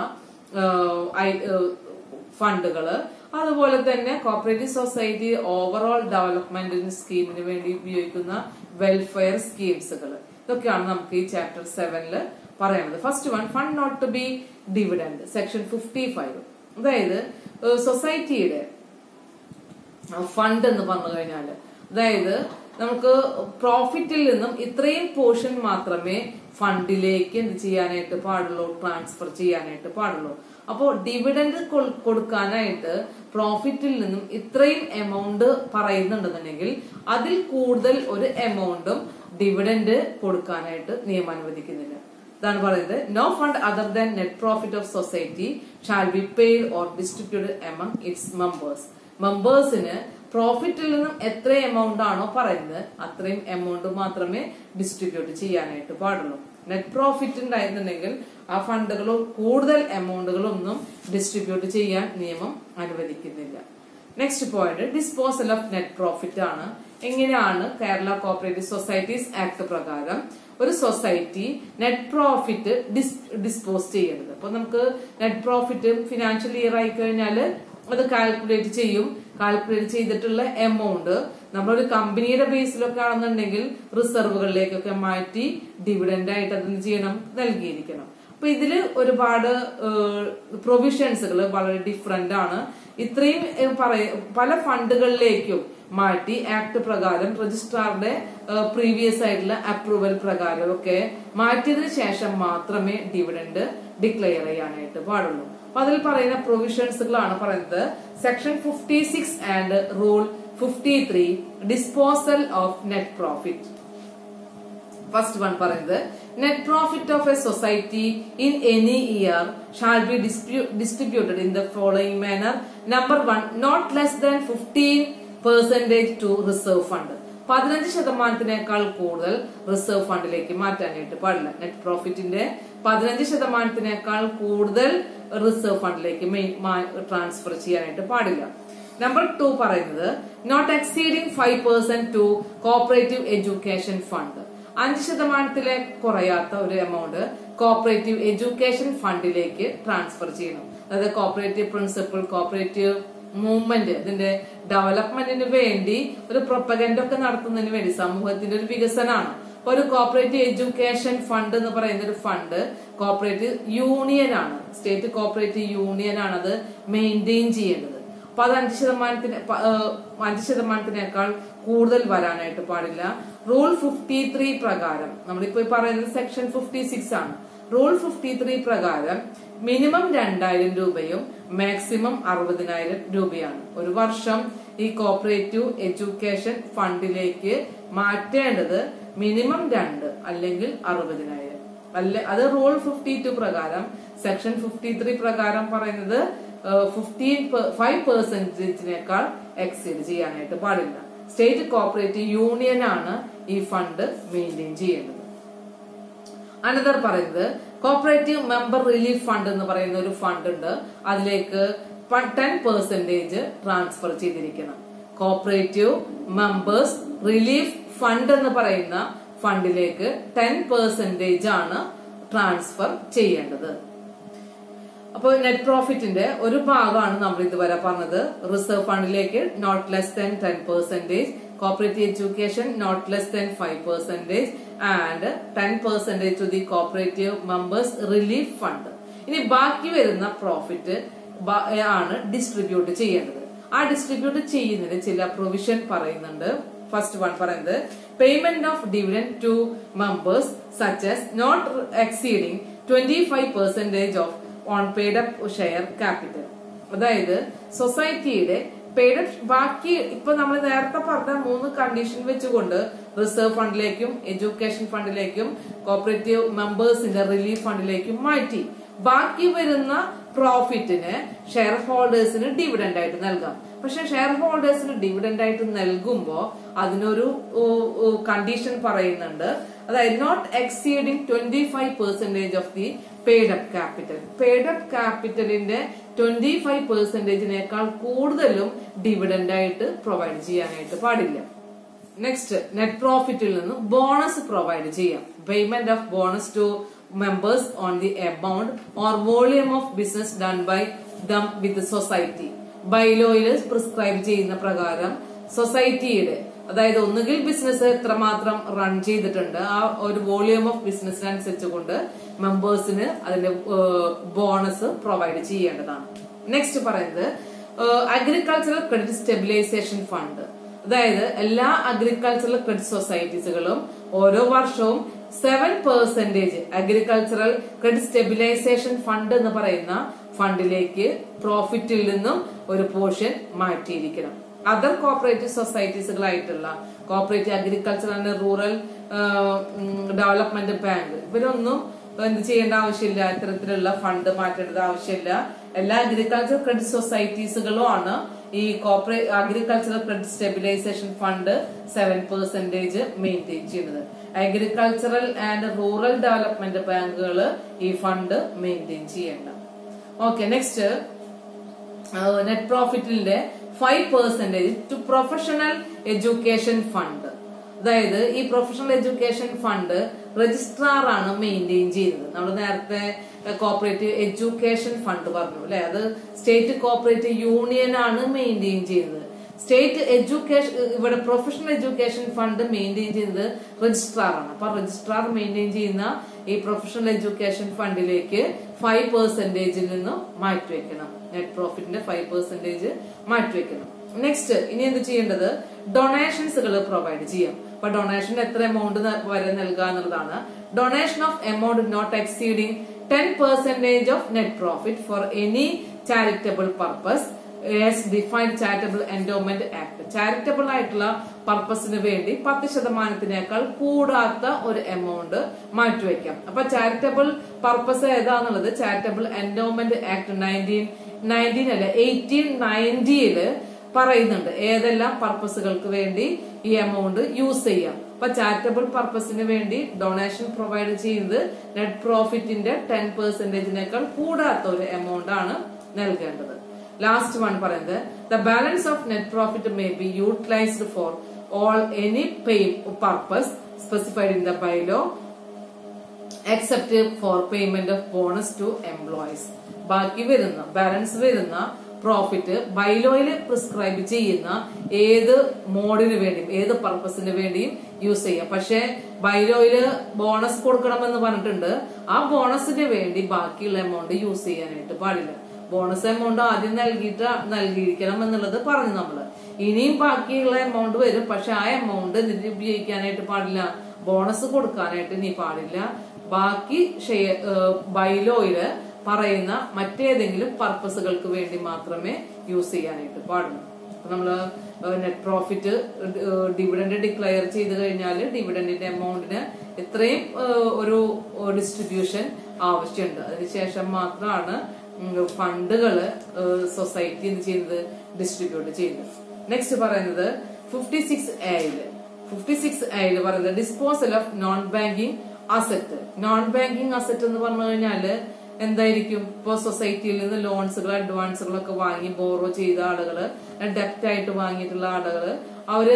[SPEAKER 1] ഫണ്ടുകള്, അതുപോലെ തന്നെ കോപ്പറേറ്റീവ് സൊസൈറ്റി ഓവറോൾ ഡെവലപ്മെന്റ് സ്കീമിന് വേണ്ടി ഉപയോഗിക്കുന്ന വെൽഫെയർ സ്കീംസുകൾ, ഇതൊക്കെയാണ് നമുക്ക് ഈ ചാപ്റ്റർ 7 പറയുന്നത്. First one, fund not to be dividend, section 55. അതായത് സൊസൈറ്റിയുടെ ഫണ്ട് എന്ന് പറഞ്ഞു കഴിഞ്ഞാല്, അതായത് നമുക്ക് പ്രോഫിറ്റിൽ നിന്നും ഇത്രയും പോർഷൻ മാത്രമേ ഫണ്ടിലേക്ക് എന്ത് ചെയ്യാനായിട്ട് പാടുള്ളൂ, ട്രാൻസ്ഫർ ചെയ്യാനായിട്ട് പാടുള്ളൂ. അപ്പോ ഡിവിഡൻഡ് കൊടുക്കാനായിട്ട് പ്രോഫിറ്റിൽ നിന്നും ഇത്രയും എമൗണ്ട് പറയുന്നുണ്ടെന്നുണ്ടെങ്കിൽ അതിൽ കൂടുതൽ ഒരു എമൗണ്ടും ഡിവിഡൻഡ് കൊടുക്കാനായിട്ട് നിയമം അനുവദിക്കുന്നില്ല. ഇതാണ് പറയുന്നത്, no fund other than net profit of society shall be paid or distributed among its members. മെമ്പേഴ്സിന് പ്രോഫിറ്റിൽ നിന്നും എത്ര എമൗണ്ട് ആണോ പറയുന്നത് അത്രയും എമൗണ്ട് മാത്രമേ ഡിസ്ട്രിബ്യൂട്ട് ചെയ്യാനായിട്ട് പാടുള്ളൂ. നെറ്റ് പ്രോഫിറ്റ് ഉണ്ടായിരുന്നുണ്ടെങ്കിൽ ആ ഫണ്ടുകളോ കൂടുതൽ എമൗണ്ടുകളൊന്നും ഡിസ്ട്രിബ്യൂട്ട് ചെയ്യാൻ നിയമം അനുവദിക്കുന്നില്ല. Next point, disposal of net profit ആണ്. എങ്ങനെയാണ് കേരള കോപ്പറേറ്റീവ് സൊസൈറ്റീസ് ആക്ട് പ്രകാരം ഒരു സൊസൈറ്റി നെറ്റ് പ്രോഫിറ്റ് ഡിസ്പോസ് ചെയ്യേണ്ടത്? അപ്പൊ നമുക്ക് നെറ്റ് പ്രോഫിറ്റ് ഫിനാൻഷ്യൽ ഇയർ ആയി കഴിഞ്ഞാൽ അത് കാൽക്കുലേറ്റ് ചെയ്യും. കാൽക്കുലേറ്റ് ചെയ്തിട്ടുള്ള എമൗണ്ട് നമ്മളൊരു കമ്പനിയുടെ ബേസിലൊക്കെ ആണെന്നുണ്ടെങ്കിൽ റിസർവുകളിലേക്കൊക്കെ മാറ്റി ഡിവിഡൻഡ് ആയിട്ട് അത് ചെയ്യണം, നൽകിയിരിക്കണം. അപ്പൊ ഇതില് ഒരുപാട് പ്രൊവിഷൻസുകൾ വളരെ ഡിഫറെന്റ് ആണ്. ഇത്രയും പല ഫണ്ടുകളിലേക്കും മാറ്റി ആക്ട് പ്രകാരം രജിസ്ട്രാറുടെ പ്രീവിയസ് ആയിട്ടുള്ള അപ്രൂവൽ പ്രകാരം ഒക്കെ മാറ്റിയതിനു ശേഷം മാത്രമേ ഡിവിഡൻഡ് ഡിക്ലെയർ ചെയ്യാനായിട്ട് പാടുള്ളൂ. അപ്പൊ അതിൽ പറയുന്ന പ്രൊവിഷൻസുകളാണ് പറയുന്നത് section 56 and rule 53, disposal of net profit. First one പറയുന്നത്, net profit of a society in any year shall be distributed in the following manner. Number 1, not less than 15% to reserve fund. 15% കൂടുതൽ reserve ഫണ്ടിലേക്ക് മാറ്റാനായിട്ട് പാടില്ല. Net പ്രോഫിറ്റിന്റെ 15% കൂടുതൽ reserve ഫണ്ടിലേക്ക് transfer ചെയ്യാനായിട്ട് പാടില്ല. Number 2 പറയുന്നത്, not exceeding 5% to cooperative education fund. 5% കുറയാത്ത ഒരു എമൗണ്ട് കോപ്പറേറ്റീവ് എഡ്യൂക്കേഷൻ ഫണ്ടിലേക്ക് ട്രാൻസ്ഫർ ചെയ്യണം. അതായത് കോപ്പറേറ്റീവ് പ്രിൻസിപ്പിൾ, കോപ്പറേറ്റീവ് മൂവ്മെന്റ്, ഇതിന്റെ ഡെവലപ്മെന്റിന് വേണ്ടി ഒരു പ്രൊപ്പഗൻഡ ഒക്കെ നടത്തുന്നതിന് വേണ്ടി സമൂഹത്തിന്റെ ഒരു വികസനമാണ്. അപ്പൊ ഒരു കോപ്പറേറ്റീവ് എഡ്യൂക്കേഷൻ ഫണ്ട് എന്ന് പറയുന്ന ഒരു ഫണ്ട് കോപ്പറേറ്റീവ് യൂണിയൻ ആണ്, സ്റ്റേറ്റ് കോപ്പറേറ്റീവ് യൂണിയൻ ആണ് അത് മെയിൻറ്റെയിൻ ചെയ്യേണ്ടത്. അപ്പൊ അത് 5%-5%-നേക്കാൾ കൂടുതൽ വരാനായിട്ട് പാടില്ല. റൂൾ 53 പ്രകാരം, നമ്മളിപ്പോ പറയുന്നത് സെക്ഷൻ 56 ആണ്. റൂൾ 53 പ്രകാരം മിനിമം 2000 രൂപയും മാക്സിമം 60,000 രൂപയാണ് ഒരു വർഷം ഈ കോപ്പറേറ്റീവ് എഡ്യൂക്കേഷൻ ഫണ്ടിലേക്ക് മാറ്റേണ്ടത്. മിനിമം 2 അല്ലെങ്കിൽ 60,000 അല്ലെ. അത് റൂൾ 52 പ്രകാരം. സെക്ഷൻ 53 പ്രകാരം പറയുന്നത് 5%-നേക്കാൾ എക്സീഡ് ചെയ്യാനായിട്ട് പാടില്ല. സ്റ്റേറ്റ് കോപ്പറേറ്റീവ് യൂണിയൻ ആണ് ഈ ഫണ്ട് മെയിൻറ്റെയിൻ ചെയ്യേണ്ടത്. അനദർ പറയുന്നത്, കോപ്പറേറ്റീവ് മെമ്പർ റിലീഫ് ഫണ്ട് എന്ന് പറയുന്ന ഒരു ഫണ്ട് ഉണ്ട്, അതിലേക്ക് 10% ട്രാൻസ്ഫർ ചെയ്തിരിക്കണം. കോപ്പറേറ്റീവ് മെമ്പേഴ്സ് റിലീഫ് ഫണ്ട് എന്ന് പറയുന്ന ഫണ്ടിലേക്ക് 10% ആണ് ട്രാൻസ്ഫർ ചെയ്യേണ്ടത്. അപ്പോൾ നെറ്റ് പ്രോഫിറ്റിന്റെ ഒരു ഭാഗമാണ് നമ്മൾ ഇതുവരെ പറഞ്ഞത്. റിസർവ് ഫണ്ടിലേക്ക് not less than 10%, cooperative education not less than 5% and 10% to the cooperative members relief fund. ഇനി ബാക്കി വരുന്ന പ്രോഫിറ്റ് ആണ് ഡിസ്ട്രിബ്യൂട്ട് ചെയ്യേണ്ടത്. ആ ഡിസ്ട്രിബ്യൂട്ട് ചെയ്യുന്നതിന് ചില പ്രൊവിഷൻ പറയുന്നുണ്ട്. ഫസ്റ്റ് വൺ പറയുന്നത് payment of dividend to members such as not exceeding 25% of on paid up share capital. അതായത് സൊസൈറ്റിയുടെ പെയ്ഡ് ബാക്കി ഇപ്പൊ നമ്മൾ നേരത്തെ പറഞ്ഞ 3 കണ്ടീഷൻ വെച്ചുകൊണ്ട് റിസർവ് ഫണ്ടിലേക്കും എഡ്യൂക്കേഷൻ ഫണ്ടിലേക്കും കോപ്പറേറ്റീവ് മെമ്പേഴ്സിന്റെ റിലീഫ് ഫണ്ടിലേക്കും മാറ്റി. ബാക്കി വരുന്ന പ്രോഫിറ്റിന് ഷെയർ ഹോൾഡേഴ്സിന് ഡിവിഡൻഡ് ആയിട്ട് നൽകാം. പക്ഷെ ഷെയർ ഹോൾഡേഴ്സിന് ഡിവിഡൻഡ് ആയിട്ട് നൽകുമ്പോ അതിനൊരു കണ്ടീഷൻ പറയുന്നുണ്ട്. അതായത് not exceeding 25% of the paid up capital. Paid up ക്യാപിറ്റലിന്റെ 25%നേക്കാൾ കൂടുതലും ഡിവിഡൻഡ് ആയിട്ട് പ്രൊവൈഡ് ചെയ്യാനായിട്ട് പാടില്ല. നെക്സ്റ്റ്, നെറ്റ് പ്രോഫിറ്റിൽ നിന്ന് ബോണസ് പ്രൊവൈഡ് ചെയ്യാം. Payment of bonus to members on the amount or volume of business done by them with the society. ബൈലോയിൽ പ്രിസ്ക്രൈബ് ചെയ്യുന്ന പ്രകാരം സൊസൈറ്റിയുടെ, അതായത് ഒന്നുകിൽ ബിസിനസ് എത്രമാത്രം റൺ ചെയ്തിട്ടുണ്ട് ആ ഒരു വോളിയം ഓഫ് ബിസിനസിനനുസരിച്ച് കൊണ്ട് മെമ്പേഴ്സിന് അതിന്റെ ബോണസ് പ്രൊവൈഡ് ചെയ്യേണ്ടതാണ്. നെക്സ്റ്റ് പറയുന്നത് അഗ്രികൾച്ചറൽ ക്രെഡിറ്റ് സ്റ്റെബിലൈസേഷൻ ഫണ്ട്. അതായത് എല്ലാ അഗ്രികൾച്ചറൽ ക്രെഡിറ്റ് സൊസൈറ്റീസുകളും ഓരോ വർഷവും 7% അഗ്രികൾച്ചറൽ ക്രെഡിറ്റ് സ്റ്റെബിലൈസേഷൻ ഫണ്ട് എന്ന് പറയുന്ന ഫണ്ടിലേക്ക് പ്രോഫിറ്റിൽ നിന്നും ഒരു പോർഷൻ മാറ്റിയിരിക്കണം. അതർ കോപ്പറേറ്റീവ് സൊസൈറ്റീസുകളായിട്ടുള്ള cooperative agriculture and rural development bank ഇവരൊന്നും എന്ത് ചെയ്യേണ്ട ആവശ്യമില്ല, ഇത്തരത്തിലുള്ള ഫണ്ട് മാറ്റേണ്ടത് ആവശ്യമില്ല. എല്ലാ അഗ്രികൾച്ചർ ക്രെഡിറ്റ് സൊസൈറ്റീസുകളും ആണ് ഈ cooperate agricultural credit stabilisation fund 7% maintain ചെയ്യുന്നത്. അഗ്രികൾച്ചറൽ ആൻഡ് റൂറൽ ഡെവലപ്മെന്റ് ബാങ്കുകൾ ഈ ഫണ്ട് മെയിൻറ്റെയിൻ ചെയ്യേണ്ട. ഓക്കെ, നെക്സ്റ്റ് നെറ്റ് പ്രോഫിറ്റിന്റെ 5% ടു പ്രൊഫഷണൽ എഡ്യൂക്കേഷൻ ഫണ്ട്. അതായത് ഈ പ്രൊഫഷണൽ എഡ്യൂക്കേഷൻ ഫണ്ട് രജിസ്ട്രാർ ആണ് മെയിൻറ്റെയിൻ ചെയ്യുന്നത്. നമ്മൾ നേരത്തെ കോപ്പറേറ്റീവ് എഡ്യൂക്കേഷൻ ഫണ്ട് പറഞ്ഞു അല്ലെ, അത് സ്റ്റേറ്റ് കോപ്പറേറ്റീവ് യൂണിയൻ ആണ് മെയിൻറ്റെയിൻ ചെയ്യുന്നത്. സ്റ്റേറ്റ് എഡ്യൂക്കേഷൻ ഇവിടെ പ്രൊഫഷണൽ എഡ്യൂക്കേഷൻ ഫണ്ട് മെയിൻറ്റെയിൻ ചെയ്യുന്നത് രജിസ്ട്രാർ ആണ്. അപ്പൊ രജിസ്ട്രാർ മെയിൻറ്റെയിൻ ചെയ്യുന്ന ഈ പ്രൊഫഷണൽ എഡ്യൂക്കേഷൻ ഫണ്ടിലേക്ക് 5% നിന്നും മാറ്റിവെക്കണം. നെറ്റ് പ്രോഫിറ്റിന്റെ 5% മാറ്റിവെക്കണം. നെക്സ്റ്റ്, ഇനി എന്ത് ചെയ്യേണ്ടത്, ഡൊണേഷൻസുകൾ പ്രൊവൈഡ് ചെയ്യാം. അപ്പൊ ഡൊണേഷൻ എത്ര എമൗണ്ട് വരെ നൽകുക എന്നുള്ളതാണ്. Donation of amount not exceeding 10% of net profit for any charitable purpose as defined charitable endowment act. Charitable ആയിട്ടുള്ള പർപ്പസിന് വേണ്ടി 10%നേക്കാൾ കൂടാത്ത ഒരു എമൗണ്ട് മാറ്റിവെക്കാം. അപ്പൊ ചാരിറ്റബിൾ പർപ്പസ് ഏതാന്നുള്ളത് ചാരിറ്റബിൾ എൻഡോമെന്റ് ആക്ട് 1890 പറയുന്നുണ്ട് ഏതെല്ലാം പർപ്പസുകൾക്ക് വേണ്ടി ഈ എമൗണ്ട് യൂസ് ചെയ്യാം. അപ്പൊ ചാരിറ്റബിൾ പർപ്പസിന് വേണ്ടി ഡൊണേഷൻ പ്രൊവൈഡ് ചെയ്യുന്നത് നെറ്റ് പ്രോഫിറ്റിന്റെ 10%നേക്കാൾ കൂടാത്ത ഒരു എമൗണ്ട് ആണ് നൽകേണ്ടത്. ലാസ്റ്റ് വൺ പറയുന്നത് the balance of net profit may be utilised for all any purpose specified in the bylaw except for payment of bonus to employees. ബാക്കി വരുന്ന ബാലൻസ് വരുന്ന പ്രോഫിറ്റ് ബൈലോയിൽ പ്രിസ്ക്രൈബ് ചെയ്യുന്ന ഏത് മോഡിന് വേണ്ടിയും ഏത് പർപ്പസിന് വേണ്ടിയും യൂസ് ചെയ്യാം. പക്ഷെ ബൈലോയില് ബോണസ് കൊടുക്കണമെന്ന് പറഞ്ഞിട്ടുണ്ട്. ആ ബോണസിന് വേണ്ടി ബാക്കിയുള്ള എമൗണ്ട് യൂസ് ചെയ്യാനായിട്ട് പാടില്ല. ബോണസ് എമൗണ്ട് ആദ്യം നൽകിയിരിക്കണം എന്നുള്ളത് പറഞ്ഞു നമ്മള്. ഇനിയും ബാക്കിയുള്ള എമൗണ്ട് വരും, പക്ഷെ ആ എമൗണ്ട് ഉപയോഗിക്കാനായിട്ട് പാടില്ല, ബോണസ് കൊടുക്കാനായിട്ട് ഇനി പാടില്ല. ബാക്കി ബൈലോയില് പറയുന്ന മറ്റേതെങ്കിലും പർപ്പസുകൾക്ക് വേണ്ടി മാത്രമേ യൂസ് ചെയ്യാനായിട്ട് പാടുള്ളൂ. നമ്മള് നെറ്റ് പ്രോഫിറ്റ് ഡിവിഡൻഡ് ഡിക്ലെയർ ചെയ്ത് കഴിഞ്ഞാൽ ഡിവിഡൻഡിന്റെ എമൗണ്ടിന് ഇത്രയും ഒരു ഡിസ്ട്രിബ്യൂഷൻ ആവശ്യമുണ്ട്. അതിനുശേഷം മാത്രമാണ് ഫണ്ടുകള് സൊസൈറ്റി എന്ത് ചെയ്യുന്നത്, ഡിസ്ട്രിബ്യൂട്ട് ചെയ്യുന്നത്. നെക്സ്റ്റ് പറയുന്നത് 56A പറയുന്നത് disposal of non banking asset. Non banking asset എന്ന് പറഞ്ഞു കഴിഞ്ഞാല് എന്തായിരിക്കും? ഇപ്പൊ സൊസൈറ്റിയിൽ നിന്ന് ലോൺസുകൾ, അഡ്വാൻസുകളൊക്കെ വാങ്ങി ബോറോ ചെയ്ത ആളുകള്, ഡെപ്റ്റ് ആയിട്ട് വാങ്ങിയിട്ടുള്ള ആളുകള്, അവര്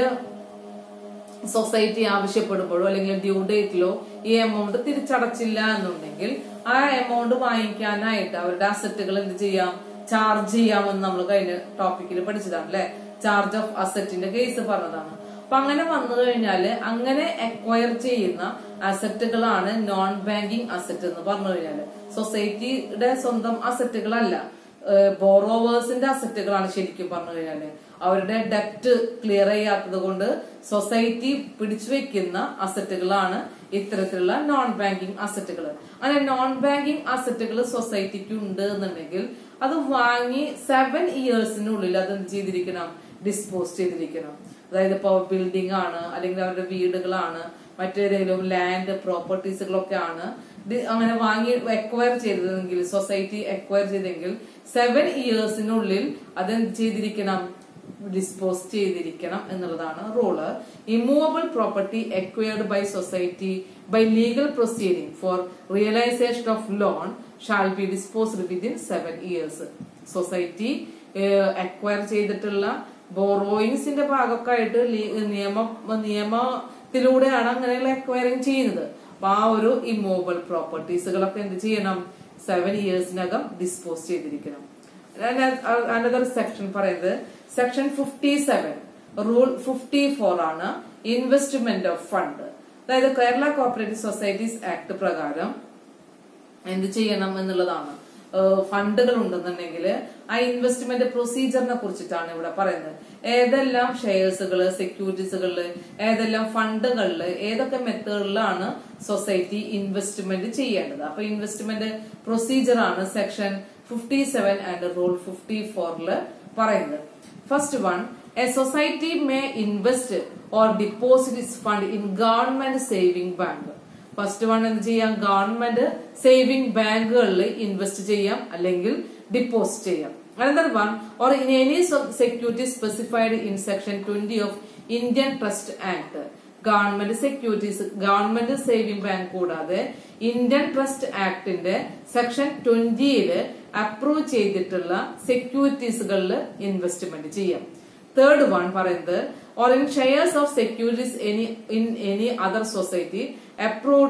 [SPEAKER 1] സൊസൈറ്റി ആവശ്യപ്പെടുമ്പോഴോ അല്ലെങ്കിൽ ഡ്യൂ ഡേറ്റിലോ ഈ എമൗണ്ട് തിരിച്ചടച്ചില്ല എന്നുണ്ടെങ്കിൽ ആ എമൗണ്ട് വാങ്ങിക്കാനായിട്ട് അവരുടെ അസറ്റുകൾ എന്ത് ചെയ്യാം? ചാർജ് ചെയ്യാമെന്ന് നമ്മൾ കഴിഞ്ഞ ടോപ്പിക്കിൽ പഠിച്ചതാണ് അല്ലെ. ചാർജ് ഓഫ് അസറ്റിന്റെ കേസ് പറഞ്ഞതാണ്. അപ്പൊ അങ്ങനെ വന്നു കഴിഞ്ഞാല് അങ്ങനെ അക്വയർ ചെയ്യുന്ന അസറ്റുകളാണ് നോൺ ബാങ്കിങ് അസറ്റ് എന്ന് പറഞ്ഞു കഴിഞ്ഞാല്. സൊസൈറ്റിയുടെ സ്വന്തം അസറ്റുകളല്ല, ബോറോവേഴ്സിന്റെ അസറ്റുകളാണ് ശരിക്കും പറഞ്ഞു കഴിഞ്ഞാല്. അവരുടെ ഡെപ്റ്റ് ക്ലിയർ ചെയ്യാത്തത് കൊണ്ട് സൊസൈറ്റി പിടിച്ചു വെക്കുന്ന അസറ്റുകളാണ് ഇത്തരത്തിലുള്ള നോൺ ബാങ്കിങ് അസറ്റുകൾ. അങ്ങനെ നോൺ ബാങ്കിങ് അസറ്റുകൾ സൊസൈറ്റിക്ക് ഉണ്ട് എന്നുണ്ടെങ്കിൽ അത് വാങ്ങി 7 ഇയേഴ്സിനുള്ളിൽ അത് എന്ത് ചെയ്തിരിക്കണം? ഡിസ്പോസ് ചെയ്തിരിക്കണം. അതായത് ഇപ്പൊ ബിൽഡിംഗ് ആണ്, അല്ലെങ്കിൽ അവരുടെ വീടുകളാണ്, മറ്റേതെങ്കിലും ലാൻഡ് പ്രോപ്പർട്ടീസുകളൊക്കെ ആണ് അങ്ങനെ വാങ്ങി അക്വയർ ചെയ്തതെങ്കിൽ, സൊസൈറ്റി അക്വയർ ചെയ്തെങ്കിൽ 7 ഇയേഴ്സിനുള്ളിൽ അതെന്ത് ചെയ്തിരിക്കണം? ഡിസ്പോസ് ചെയ്തിരിക്കണം എന്നുള്ളതാണ് rule. Immovable property acquired by society by legal proceeding for realisation of loan shall be disposed within 7 years. സൊസൈറ്റി അക്വയർ ചെയ്തിട്ടുള്ള ബോറോയിങ്സിന്റെ ഭാഗമൊക്കെ ആയിട്ട് നിയമത്തിലൂടെയാണ് അങ്ങനെയുള്ള അക്വയറിംഗ് ചെയ്യുന്നത്. അപ്പൊ ആ ഒരു ഇമ്മൂവബിൾ പ്രോപ്പർട്ടീസുകളൊക്കെ എന്ത് ചെയ്യണം? 7 ഇയേഴ്സിനകം ഡിസ്പോസ് ചെയ്തിരിക്കണം. അനദർ സെക്ഷൻ പറയുന്നത് സെക്ഷൻ 57 റൂൾ 54 ആണ് ഇൻവെസ്റ്റ്മെന്റ് ഓഫ് ഫണ്ട്. അതായത് കേരള കോപ്പറേറ്റീവ് സൊസൈറ്റീസ് ആക്ട് പ്രകാരം എന്ത് ചെയ്യണം എന്നുള്ളതാണ്. ഫണ്ടുകൾ ഉണ്ടെന്നുണ്ടെങ്കിൽ ആ ഇൻവെസ്റ്റ്മെന്റ് പ്രൊസീജിയറിനെ കുറിച്ചിട്ടാണ് ഇവിടെ പറയുന്നത്. ഏതെല്ലാം ഷെയർസുകള്, സെക്യൂരിറ്റീസുകളില്, ഏതെല്ലാം ഫണ്ടുകളില്, ഏതൊക്കെ മെത്തേഡിലാണ് സൊസൈറ്റി ഇൻവെസ്റ്റ്മെന്റ് ചെയ്യേണ്ടത്. അപ്പൊ ഇൻവെസ്റ്റ്മെന്റ് പ്രൊസീജിയർ ആണ് സെക്ഷൻ 57 ആൻഡ് റൂൾ 54 പറയുന്നത്. First one, a society may invest or deposit its fund in government saving bank. First one എന്ത് ചെയ്യാം? ഗവൺമെന്റ് സേവിംഗ് ബാങ്കുകളിൽ ഇൻവെസ്റ്റ് ചെയ്യാം അല്ലെങ്കിൽ ഡിപ്പോസിറ്റ് ചെയ്യാം. Another one, or in any security specified in section 20 of Indian trust act. Government securities, government saving bank കൂടാതെ Indian trust ആക്ടിന്റെ section 20 approve ചെയ്തിട്ടുള്ള സെക്യൂരിറ്റീസുകളിൽ ഇൻവെസ്റ്റ്മെന്റ് ചെയ്യാം. തേർഡ് വൺ പറയുന്നത്, or in shares of securities in any other society approved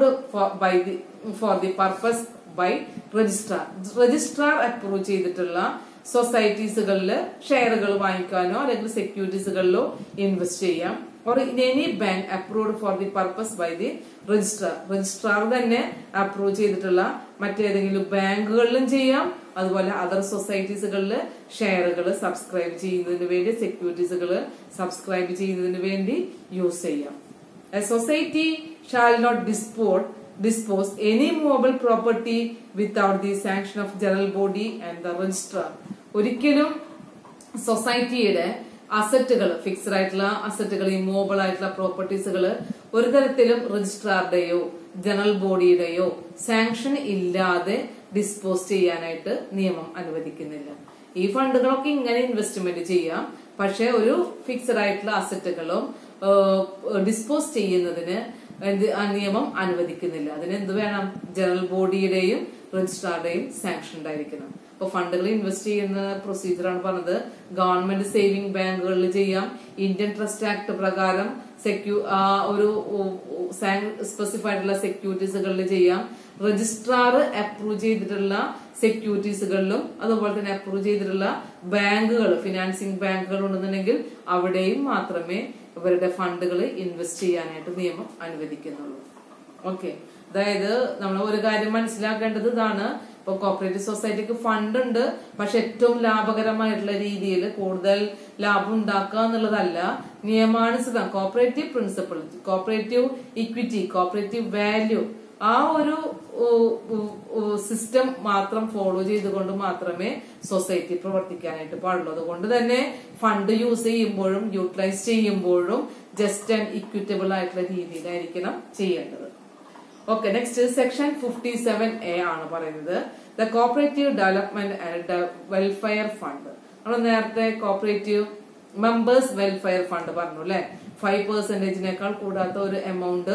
[SPEAKER 1] for the purpose by registrar. Registrar approve ചെയ്തിട്ടുള്ള സൊസൈറ്റീസുകളിൽ ഷെയറുകൾ വാങ്ങിക്കാനോ അല്ലെങ്കിൽ സെക്യൂരിറ്റീസുകളിലോ ഇൻവെസ്റ്റ് ചെയ്യാം. or in any bank approved for the purpose by the registrar. Registrar തന്നെ approve ചെയ്തിട്ടുള്ള മറ്റേതെങ്കിലും ബാങ്കുകളിലും ചെയ്യാം. അതുപോലെ അതർ സൊസൈറ്റീസുകളിൽ ഷെയറുകൾ സബ്സ്ക്രൈബ് ചെയ്യുന്നതിന് വേണ്ടി, സെക്യൂരിറ്റീസുകൾ സബ്സ്ക്രൈബ് ചെയ്യുന്നതിന് വേണ്ടി യൂസ് ചെയ്യാം. A society shall not dispose any movable property without the sanction of general body and the registrar. ഒരിക്കലും സൊസൈറ്റിയുടെ അസറ്റുകൾ, ഫിക്സ്ഡ് ആയിട്ടുള്ള അസറ്റുകൾ, ഇമ്മൂവബിൾ ആയിട്ടുള്ള പ്രോപ്പർട്ടീസുകൾ ഒരു തരത്തിലും രജിസ്ട്രാറുടെയോ ജനറൽ ബോഡിയുടെയോ സാങ്ഷൻ ഇല്ലാതെ ഡിസ്പോസ് ചെയ്യാനായിട്ട് നിയമം അനുവദിക്കുന്നില്ല. ഈ ഫണ്ടുകളൊക്കെ ഇങ്ങനെ ഇൻവെസ്റ്റ്മെന്റ് ചെയ്യാം, പക്ഷെ ഒരു ഫിക്സ്ഡ് ആയിട്ടുള്ള അസറ്റുകളും ഡിസ്പോസ് ചെയ്യുന്നതിന് നിയമം അനുവദിക്കുന്നില്ല. അതിന് എന്ത് വേണം? ജനറൽ ബോഡിയുടെയും രജിസ്ട്രാറുടെയും സാങ്ഷൻ ഉണ്ടായിരിക്കണം. ഇപ്പൊ ഫണ്ടുകൾ ഇൻവെസ്റ്റ് ചെയ്യുന്ന പ്രൊസീജിയറാണ് പറഞ്ഞത്. ഗവൺമെന്റ് സേവിംഗ് ബാങ്കുകളിൽ ചെയ്യാം. ഇന്ത്യൻ ട്രസ്റ്റ് ആക്ട് പ്രകാരം ഒരു സ്പെസിഫൈഡ് ഉള്ള സെക്യൂരിറ്റീസുകളിൽ ചെയ്യാം. രജിസ്ട്രാർ അപ്രൂവ് ചെയ്തിട്ടുള്ള സെക്യൂരിറ്റീസുകളിലും അതുപോലെ തന്നെ അപ്രൂവ് ചെയ്തിട്ടുള്ള ബാങ്കുകൾ, ഫിനാൻസിങ് ബാങ്കുകൾ ഉണ്ടെന്നുണ്ടെങ്കിൽ അവിടെയും മാത്രമേ ഇവരുടെ ഫണ്ടുകൾ ഇൻവെസ്റ്റ് ചെയ്യാനായിട്ട് നിയമം അനുവദിക്കുന്നുള്ളൂ. ഓക്കെ, അതായത് നമ്മൾ ഒരു കാര്യം മനസ്സിലാക്കേണ്ടത് ഇതാണ്. ഇപ്പൊ കോപ്പറേറ്റീവ് സൊസൈറ്റിക്ക് ഫണ്ട് ഉണ്ട്, പക്ഷെ ഏറ്റവും ലാഭകരമായിട്ടുള്ള രീതിയിൽ കൂടുതൽ ലാഭം ഉണ്ടാക്കുക എന്നുള്ളതല്ല നിയമാനുസൃതം. Cooperative principle, cooperative equity, cooperative value, ആ ഒരു സിസ്റ്റം മാത്രം ഫോളോ ചെയ്തുകൊണ്ട് മാത്രമേ സൊസൈറ്റി പ്രവർത്തിക്കാനായിട്ട് പാടുള്ളൂ. അതുകൊണ്ട് തന്നെ ഫണ്ട് യൂസ് ചെയ്യുമ്പോഴും യൂട്ടിലൈസ് ചെയ്യുമ്പോഴും ജസ്റ്റ് ആൻഡ് ഇക്വിറ്റബിൾ ആയിട്ടുള്ള രീതിയിലായിരിക്കണം ചെയ്യേണ്ടത്. ഓക്കെ, നെക്സ്റ്റ് സെക്ഷൻ 57A ആണ് പറയുന്നത് the cooperative development and welfare fund. നമ്മൾ നേരത്തെ കോപ്പറേറ്റീവ് മെമ്പേഴ്സ് വെൽഫെയർ ഫണ്ട് പറഞ്ഞു അല്ലെ. 5% കൂടാത്ത ഒരു എമൗണ്ട്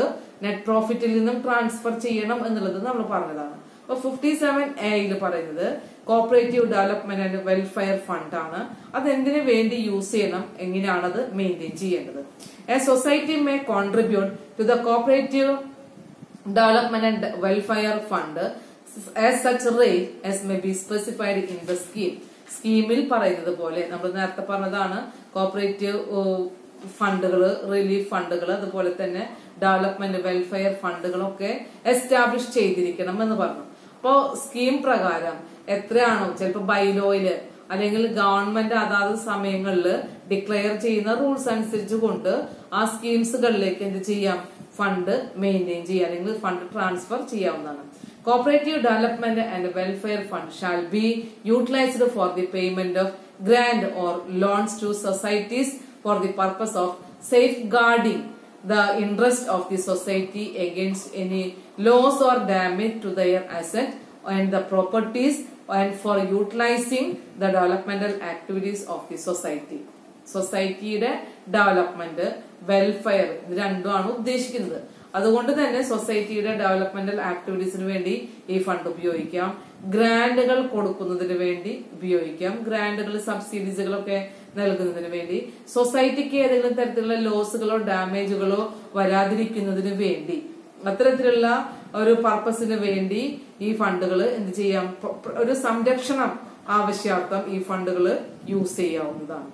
[SPEAKER 1] നെറ്റ് പ്രോഫിറ്റിൽ നിന്നും ട്രാൻസ്ഫർ ചെയ്യണം എന്നുള്ളത് നമ്മൾ പറഞ്ഞതാണ്. അപ്പൊ 57A പറയുന്നത് cooperative development and welfare fund ആണ്. അത് എന്തിനു വേണ്ടി യൂസ് ചെയ്യണം, എങ്ങനെയാണ് അത് മെയിൻറ്റെയിൻ ചെയ്യേണ്ടത്. A society may contribute to the cooperative development and welfare fund as such rate as may be specified in the scheme. സ്കീമിൽ പറയുന്നത് പോലെ നമ്മൾ നേരത്തെ പറഞ്ഞതാണ്, കോപ്പറേറ്റീവ് ഫണ്ടുകള്, റിലീഫ് ഫണ്ടുകൾ, അതുപോലെ തന്നെ ഡെവലപ്മെന്റ് വെൽഫെയർ ഫണ്ടുകളൊക്കെ എസ്റ്റാബ്ലിഷ് ചെയ്തിരിക്കണം എന്ന് പറഞ്ഞു. അപ്പോ സ്കീം പ്രകാരം എത്രയാണോ, ചിലപ്പോൾ ബൈലോയില് അല്ലെങ്കിൽ ഗവൺമെന്റ് അതാത് സമയങ്ങളിൽ ഡിക്ലെയർ ചെയ്യുന്ന റൂൾസ് അനുസരിച്ച് കൊണ്ട് ആ സ്കീംസുകളിലേക്ക് എന്ത് ചെയ്യാം, ഫണ്ട് മെയിൻറ്റെയിൻ ചെയ്യാം അല്ലെങ്കിൽ ഫണ്ട് ട്രാൻസ്ഫർ ചെയ്യാവുന്നതാണ്. Cooperative Development and Welfare Fund shall be utilized for the payment of grant or loans to societies for the purpose of safeguarding the interest of the society against any loss or damage to their asset and the properties and for utilizing the developmental activities of the society. സൊസൈറ്റിയുടെ development, welfare ഇത് രണ്ടുമാണ് ഉദ്ദേശിക്കുന്നത്. അതുകൊണ്ട് തന്നെ സൊസൈറ്റിയുടെ developmental ആക്ടിവിറ്റീസിന് വേണ്ടി ഈ fund ഉപയോഗിക്കാം. ഗ്രാന്റുകൾ കൊടുക്കുന്നതിന് വേണ്ടി ഉപയോഗിക്കാം. ഗ്രാന്റുകൾ, സബ്സിഡീസുകളൊക്കെ നൽകുന്നതിന് വേണ്ടി, സൊസൈറ്റിക്ക് ഏതെങ്കിലും തരത്തിലുള്ള ലോസുകളോ ഡാമേജുകളോ വരാതിരിക്കുന്നതിന് വേണ്ടി, അത്തരത്തിലുള്ള ഒരു പർപ്പസിന് വേണ്ടി ഈ ഫണ്ടുകൾ എന്ത് ചെയ്യാം, ഒരു സംരക്ഷണം ആവശ്യാർത്ഥം ഈ ഫണ്ടുകൾ യൂസ് ചെയ്യാവുന്നതാണ്.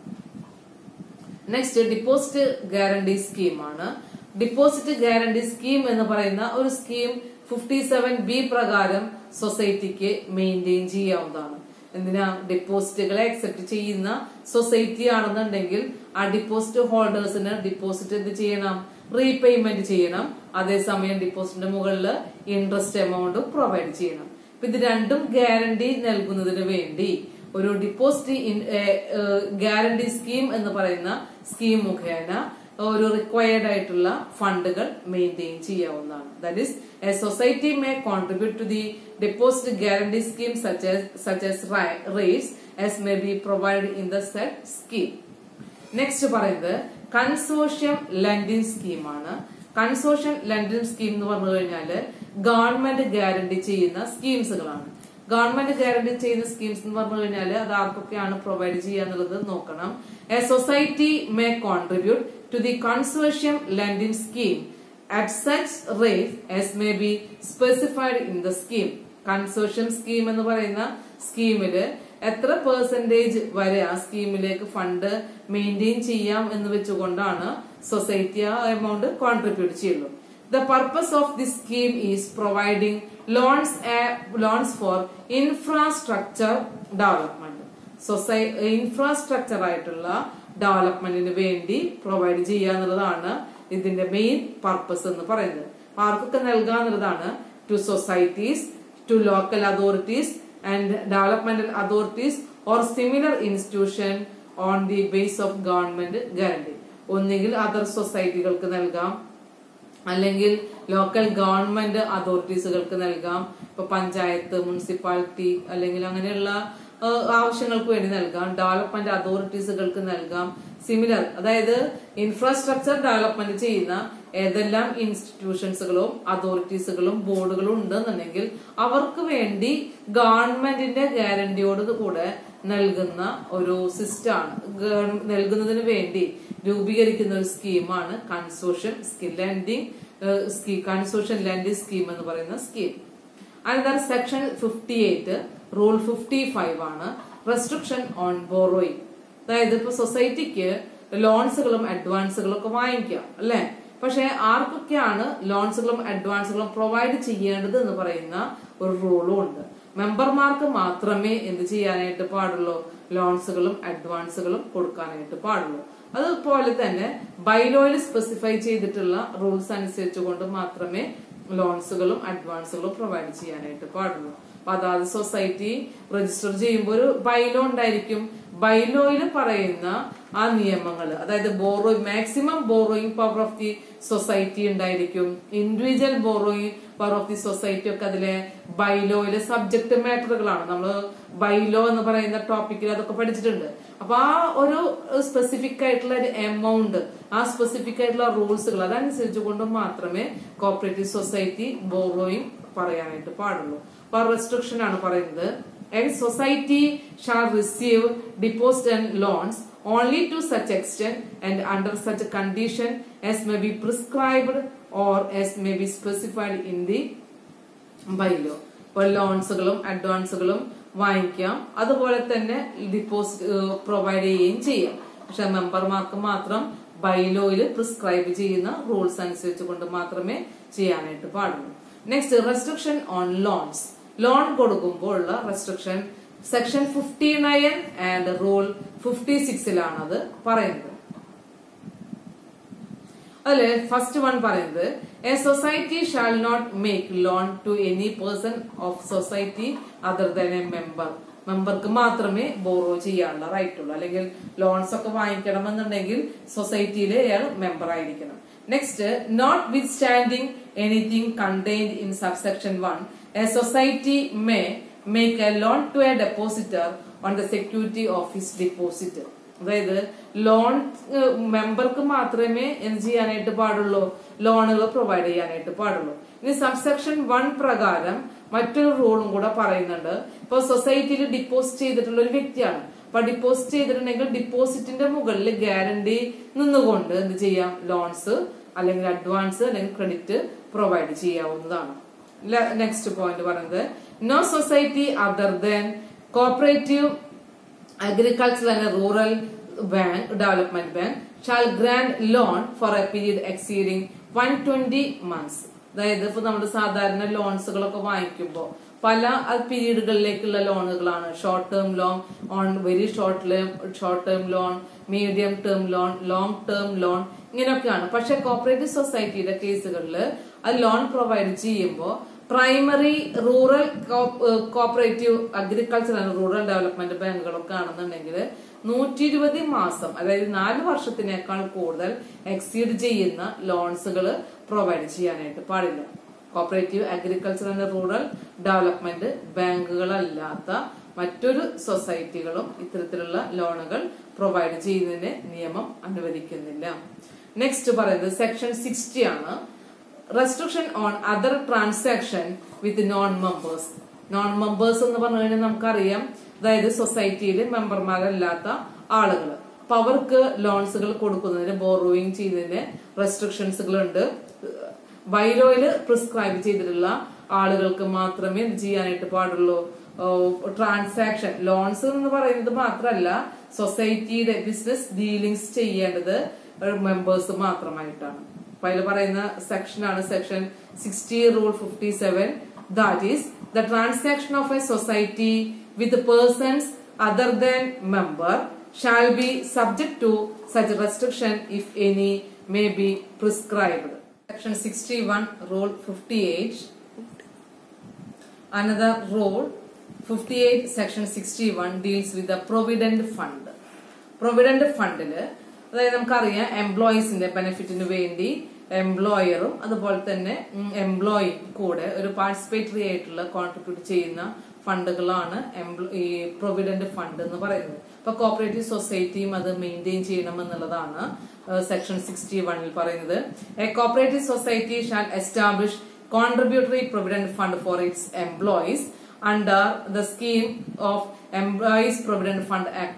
[SPEAKER 1] നെക്സ്റ്റ് ഡിപ്പോസിറ്റ് ഗ്യാരണ്ടി സ്കീമാണ്. ഡിപ്പോസിറ്റ് ഗ്യാരണ്ടി സ്കീം എന്ന് പറയുന്ന ഒരു സ്കീം 57B പ്രകാരം സൊസൈറ്റിക്ക് മെയിൻറ്റെയിൻ ചെയ്യാവുന്നതാണ്. എന്തിനാ, ഡിപ്പോസിറ്റുകളെ അക്സെപ്റ്റ് ചെയ്യുന്ന സൊസൈറ്റി ആണെന്നുണ്ടെങ്കിൽ ആ ഡിപ്പോസിറ്റ് ഹോൾഡേഴ്സിന് ഡിപ്പോസിറ്റ് എന്ത് ചെയ്യണം, റീപേയ്മെന്റ് ചെയ്യണം. അതേസമയം ഡിപ്പോസിറ്റിന്റെ മുകളിൽ ഇൻട്രസ്റ്റ് എമൗണ്ട് പ്രൊവൈഡ് ചെയ്യണം. ഇത് രണ്ടും ഗ്യാരണ്ടി നൽകുന്നതിന് വേണ്ടി ഒരു ഡിപ്പോസിറ്റ് ഗ്യാരണ്ടി സ്കീം എന്ന് പറയുന്ന സ്കീം മുഖേന ഒരു റിക്വയർഡ് ആയിട്ടുള്ള ഫണ്ടുകൾ മെയിൻറ്റെയിൻ ചെയ്യാവുന്നതാണ്. That is a society may contribute to the deposit guarantee scheme such as rates as may be provided in the said scheme. Next പറയുന്നത് കൺസോർഷ്യം ലെൻഡിംഗ് സ്കീമാണ്. Consortium lending scheme എന്ന് പറഞ്ഞു കഴിഞ്ഞാൽ ഗവൺമെന്റ് ഗ്യാരണ്ടി ചെയ്യുന്ന സ്കീംസുകളാണ്. Government guarantee ചെയ്യുന്ന schemes എന്ന് പറഞ്ഞു കഴിഞ്ഞാൽ അത് ആർക്കൊക്കെയാണ് പ്രൊവൈഡ് ചെയ്യുക എന്നുള്ളത് നോക്കണം. A society may contribute to the consortium lending scheme at such rate as may be specified in the scheme. Consortium scheme എന്ന് പറയുന്ന സ്കീമില് എത്ര പെർസെന്റേജ് വരെ ആ സ്കീമിലേക്ക് ഫണ്ട് മെയിൻറ്റെയിൻ ചെയ്യാം എന്ന് വെച്ചുകൊണ്ടാണ് സൊസൈറ്റി ആ എമൗണ്ട് കോൺട്രിബ്യൂട്ട് ചെയ്യുള്ളൂ. The purpose of this scheme is providing loans for infrastructure development. Infrastructure ആയിട്ടുള്ള ഡെവലപ്മെന്റിന് വേണ്ടി പ്രൊവൈഡ് ചെയ്യുക എന്നുള്ളതാണ് ഇതിന്റെ മെയിൻ പർപ്പസ് എന്ന് പറയുന്നത്. ആർക്കൊക്കെ നൽകുക എന്നുള്ളതാണ്, to societies, to local authorities and developmental authorities or similar institution on the base of government guarantee. ഒന്നുകിൽ അതർ സൊസൈറ്റികൾക്ക് നൽകാം, അല്ലെങ്കിൽ ലോക്കൽ ഗവൺമെന്റ് അതോറിറ്റീസുകൾക്ക് നൽകാം. ഇപ്പൊ പഞ്ചായത്ത്, മുനിസിപ്പാലിറ്റി അല്ലെങ്കിൽ അങ്ങനെയുള്ള ആവശ്യങ്ങൾക്ക് വേണ്ടി നൽകാം. ഡെവലപ്മെന്റ് അതോറിറ്റീസുകൾക്ക് നൽകാം. സിമിലർ, അതായത് ഇൻഫ്രാസ്ട്രക്ചർ ഡെവലപ്മെന്റ് ചെയ്യുന്ന ഏതെല്ലാം ഇൻസ്റ്റിറ്റ്യൂഷൻസുകളും അതോറിറ്റീസുകളും ബോർഡുകളും ഉണ്ടെന്നുണ്ടെങ്കിൽ അവർക്ക് വേണ്ടി ഗവൺമെന്റിന്റെ ഗ്യാരണ്ടിയോട് കൂടെ നൽകുന്ന ഒരു സിസ്റ്റമാണ്, നൽകുന്നതിന് വേണ്ടി രൂപീകരിക്കുന്ന ഒരു സ്കീമാണ് consortium lending scheme. Consortium lending scheme എന്ന് പറയുന്ന സ്കീം. അനദർ സെക്ഷൻ 58 റൂൾ 55 ആണ് റെസ്ട്രിക്ഷൻ ഓൺ ബോറോയിങ്. അതായത് ഇപ്പൊ സൊസൈറ്റിക്ക് ലോൺസുകളും അഡ്വാൻസുകളും ഒക്കെ വാങ്ങിക്കാം അല്ലെ, പക്ഷെ ആർക്കൊക്കെയാണ് ലോൺസുകളും അഡ്വാൻസുകളും പ്രൊവൈഡ് ചെയ്യേണ്ടത് എന്ന് പറയുന്ന ഒരു റൂളും ഉണ്ട്. മെമ്പർമാർക്ക് മാത്രമേ എന്ത് ചെയ്യാനായിട്ട് പാടുള്ളൂ, ലോൺസുകളും അഡ്വാൻസുകളും കൊടുക്കാനായിട്ട് പാടുള്ളൂ. അതുപോലെ തന്നെ ബൈലോയിൽ സ്പെസിഫൈ ചെയ്തിട്ടുള്ള റൂൾസ് അനുസരിച്ചുകൊണ്ട് മാത്രമേ ലോൺസുകളും അഡ്വാൻസുകളും പ്രൊവൈഡ് ചെയ്യാനായിട്ട് പാടുള്ളൂ. അപ്പൊ അതാത് സൊസൈറ്റി രജിസ്റ്റർ ചെയ്യുമ്പോൾ ഒരു ബൈലോ ഉണ്ടായിരിക്കും. ബൈലോയിൽ പറയുന്ന ആ നിയമങ്ങൾ, അതായത് maximum borrowing power of the society ഉണ്ടായിരിക്കും, individual borrowing power of the society ഒക്കെ അതിലെ ബൈലോയിലെ സബ്ജക്ട് മാറ്ററുകളാണ്. നമ്മൾ ബൈലോ എന്ന് പറയുന്ന ടോപ്പിക്കിൽ അതൊക്കെ പഠിച്ചിട്ടുണ്ട്. അപ്പൊ ആ ഒരു സ്പെസിഫിക് ആയിട്ടുള്ള ഒരു എമൗണ്ട്, ആ സ്പെസിഫിക് ആയിട്ടുള്ള റൂൾസുകൾ അതനുസരിച്ച് കൊണ്ട് മാത്രമേ കോപ്പറേറ്റീവ് സൊസൈറ്റി ബോറോയിങ് പറയാനായിട്ട് പാടുള്ളൂ. അപ്പൊ റെസ്ട്രിക്ഷൻ ആണ് പറയുന്നത്. A society shall receive deposit and loans only to such extent and under such a condition as may be prescribed or as may be specified in the bylaw. അപ്പോൾ ലോൺസുകളും അഡ്വാൻസുകളും വാങ്ങിക്കാം, അതുപോലെ തന്നെ deposit provide ചെയ്യുകയും ചെയ്യാം. പക്ഷെ മെമ്പർമാർക്ക് മാത്രം ബൈലോയിൽ പ്രിസ്ക്രൈബ് ചെയ്യുന്ന rules അനുസരിച്ച് കൊണ്ട് മാത്രമേ ചെയ്യാനായിട്ട് പാടുള്ളൂ. Next, restriction on loans. Loan കൊടുക്കുമ്പോൾ ഉള്ള റെസ്ട്രിക്ഷൻ സെക്ഷൻ 59 ആൻഡ് റൂൾ 56 അത് പറയുന്നത്. അതില് ഫസ്റ്റ് വൺ പറയുന്നത്, a society shall not make loan to any person of society other than a member. മെമ്പർക്ക് മാത്രമേ ബോറോ ചെയ്യാനുള്ള റൈറ്റ് ഉള്ളൂ. അല്ലെങ്കിൽ ലോൺസ് ഒക്കെ വാങ്ങിക്കണമെന്നുണ്ടെങ്കിൽ സൊസൈറ്റിയിൽ അയാൾ മെമ്പർ ആയിരിക്കണം. Next, notwithstanding anything contained in subsection 1, a society may make a loan to a depositor on the security of his deposit. അതായത് ലോൺ മെമ്പർക്ക് മാത്രമേ എന്ത് ചെയ്യാനായിട്ട് പാടുള്ളൂ, ലോണുകൾ പ്രൊവൈഡ് ചെയ്യാനായിട്ട് പാടുള്ളൂ. ഇനി സബ്സെക്ഷൻ 1 പ്രകാരം മറ്റൊരു റൂളും കൂടെ പറയുന്നുണ്ട്. ഇപ്പൊ സൊസൈറ്റിയിൽ ഡിപ്പോസിറ്റ് ചെയ്തിട്ടുള്ള ഒരു വ്യക്തിയാണ്. അപ്പൊ ഡിപ്പോസിറ്റ് ചെയ്തിട്ടുണ്ടെങ്കിൽ ഡിപ്പോസിറ്റിന്റെ മുകളിൽ ഗ്യാരണ്ടി നിന്നുകൊണ്ട് എന്ത് ചെയ്യാം, ലോൺസ് അല്ലെങ്കിൽ അഡ്വാൻസ് അല്ലെങ്കിൽ ക്രെഡിറ്റ് പ്രൊവൈഡ് ചെയ്യാവുന്നതാണ്. നെക്സ്റ്റ് പോയിന്റ് പറയുന്നത്, no society other than cooperative agricultural and rural bank development bank shall grant loan for a period exceeding 120 months. അതായത് ഇപ്പൊ നമ്മൾ സാധാരണ ലോൺസുകളൊക്കെ വാങ്ങിക്കുമ്പോൾ പല പീരീഡുകളിലേക്കുള്ള ലോണുകളാണ്. Short term loan, on very short term loan, medium term loan, long term loan, ഇങ്ങനെയൊക്കെയാണ്. പക്ഷെ കോപ്പറേറ്റീവ് സൊസൈറ്റിയുടെ കേസുകളിൽ അത് ലോൺ പ്രൊവൈഡ് ചെയ്യുമ്പോൾ primary rural cooperative agriculture and rural development ബാങ്കുകളൊക്കെ ആണെന്നുണ്ടെങ്കിൽ 120 മാസം, അതായത് 4 വർഷത്തിനേക്കാൾ കൂടുതൽ എക്സീഡ് ചെയ്യുന്ന ലോൺസുകൾ പ്രൊവൈഡ് ചെയ്യാനായിട്ട് പാടില്ല. Cooperative agriculture and rural development ബാങ്കുകളല്ലാത്ത മറ്റൊരു സൊസൈറ്റികളും ഇത്തരത്തിലുള്ള ലോണുകൾ പ്രൊവൈഡ് ചെയ്യുന്നതിന് നിയമം അനുവദിക്കുന്നില്ല. നെക്സ്റ്റ് പറയുന്നത് സെക്ഷൻ 60 ആണ്. Restriction on other transaction with non members. Non members എന്ന് പറഞ്ഞു കഴിഞ്ഞാൽ നമുക്കറിയാം, അതായത് സൊസൈറ്റിയിൽ മെമ്പർമാരല്ലാത്ത ആളുകൾ. അപ്പൊ അവർക്ക് ലോൺസുകൾ കൊടുക്കുന്നതിന്, ബോറോയിങ് ചെയ്യുന്നതിന് റെസ്ട്രിക്ഷൻസുകൾ ഉണ്ട്. ബൈലോയില് പ്രിസ്ക്രൈബ് ചെയ്തിട്ടുള്ള ആളുകൾക്ക് മാത്രമേ ഇത് ചെയ്യാനായിട്ട് പാടുള്ളൂ. ട്രാൻസാക്ഷൻ ലോൺസ് എന്ന് പറയുന്നത് മാത്രമല്ല, സൊസൈറ്റിയുടെ ബിസിനസ് ഡീലിംഗ്സ് ചെയ്യേണ്ടത് മെമ്പേഴ്സ് മാത്രമായിട്ടാണ്. അപ്പൊ അതിൽ പറയുന്ന സെക്ഷനാണ് section 60 rule 57. That is the transaction of a society with persons other than member shall be subject to such restriction if any may be prescribed. Section 61 rule 58. Another rule 58 section 61 deals with the provident fund. Provident ഫണ്ടില് അതായത് നമുക്കറിയാം എംപ്ലോയീസിന്റെ ബെനിഫിറ്റിന് വേണ്ടി എംപ്ലോയറും അതുപോലെ തന്നെ employee കൂടെ ഒരു participatory ആയിട്ടുള്ള contribute ചെയ്യുന്ന ഫണ്ടുകളാണ് ഈ പ്രൊവിഡന്റ് ഫണ്ട് എന്ന് പറയുന്നത്. അപ്പൊ കോപ്പറേറ്റീവ് സൊസൈറ്റിയും അത് മെയിൻറ്റെയിൻ ചെയ്യണമെന്നുള്ളതാണ് സെക്ഷൻ 61 പറയുന്നത്. A cooperative society shall establish contributory provident fund for its employees under the scheme of Employees Provident Fund Act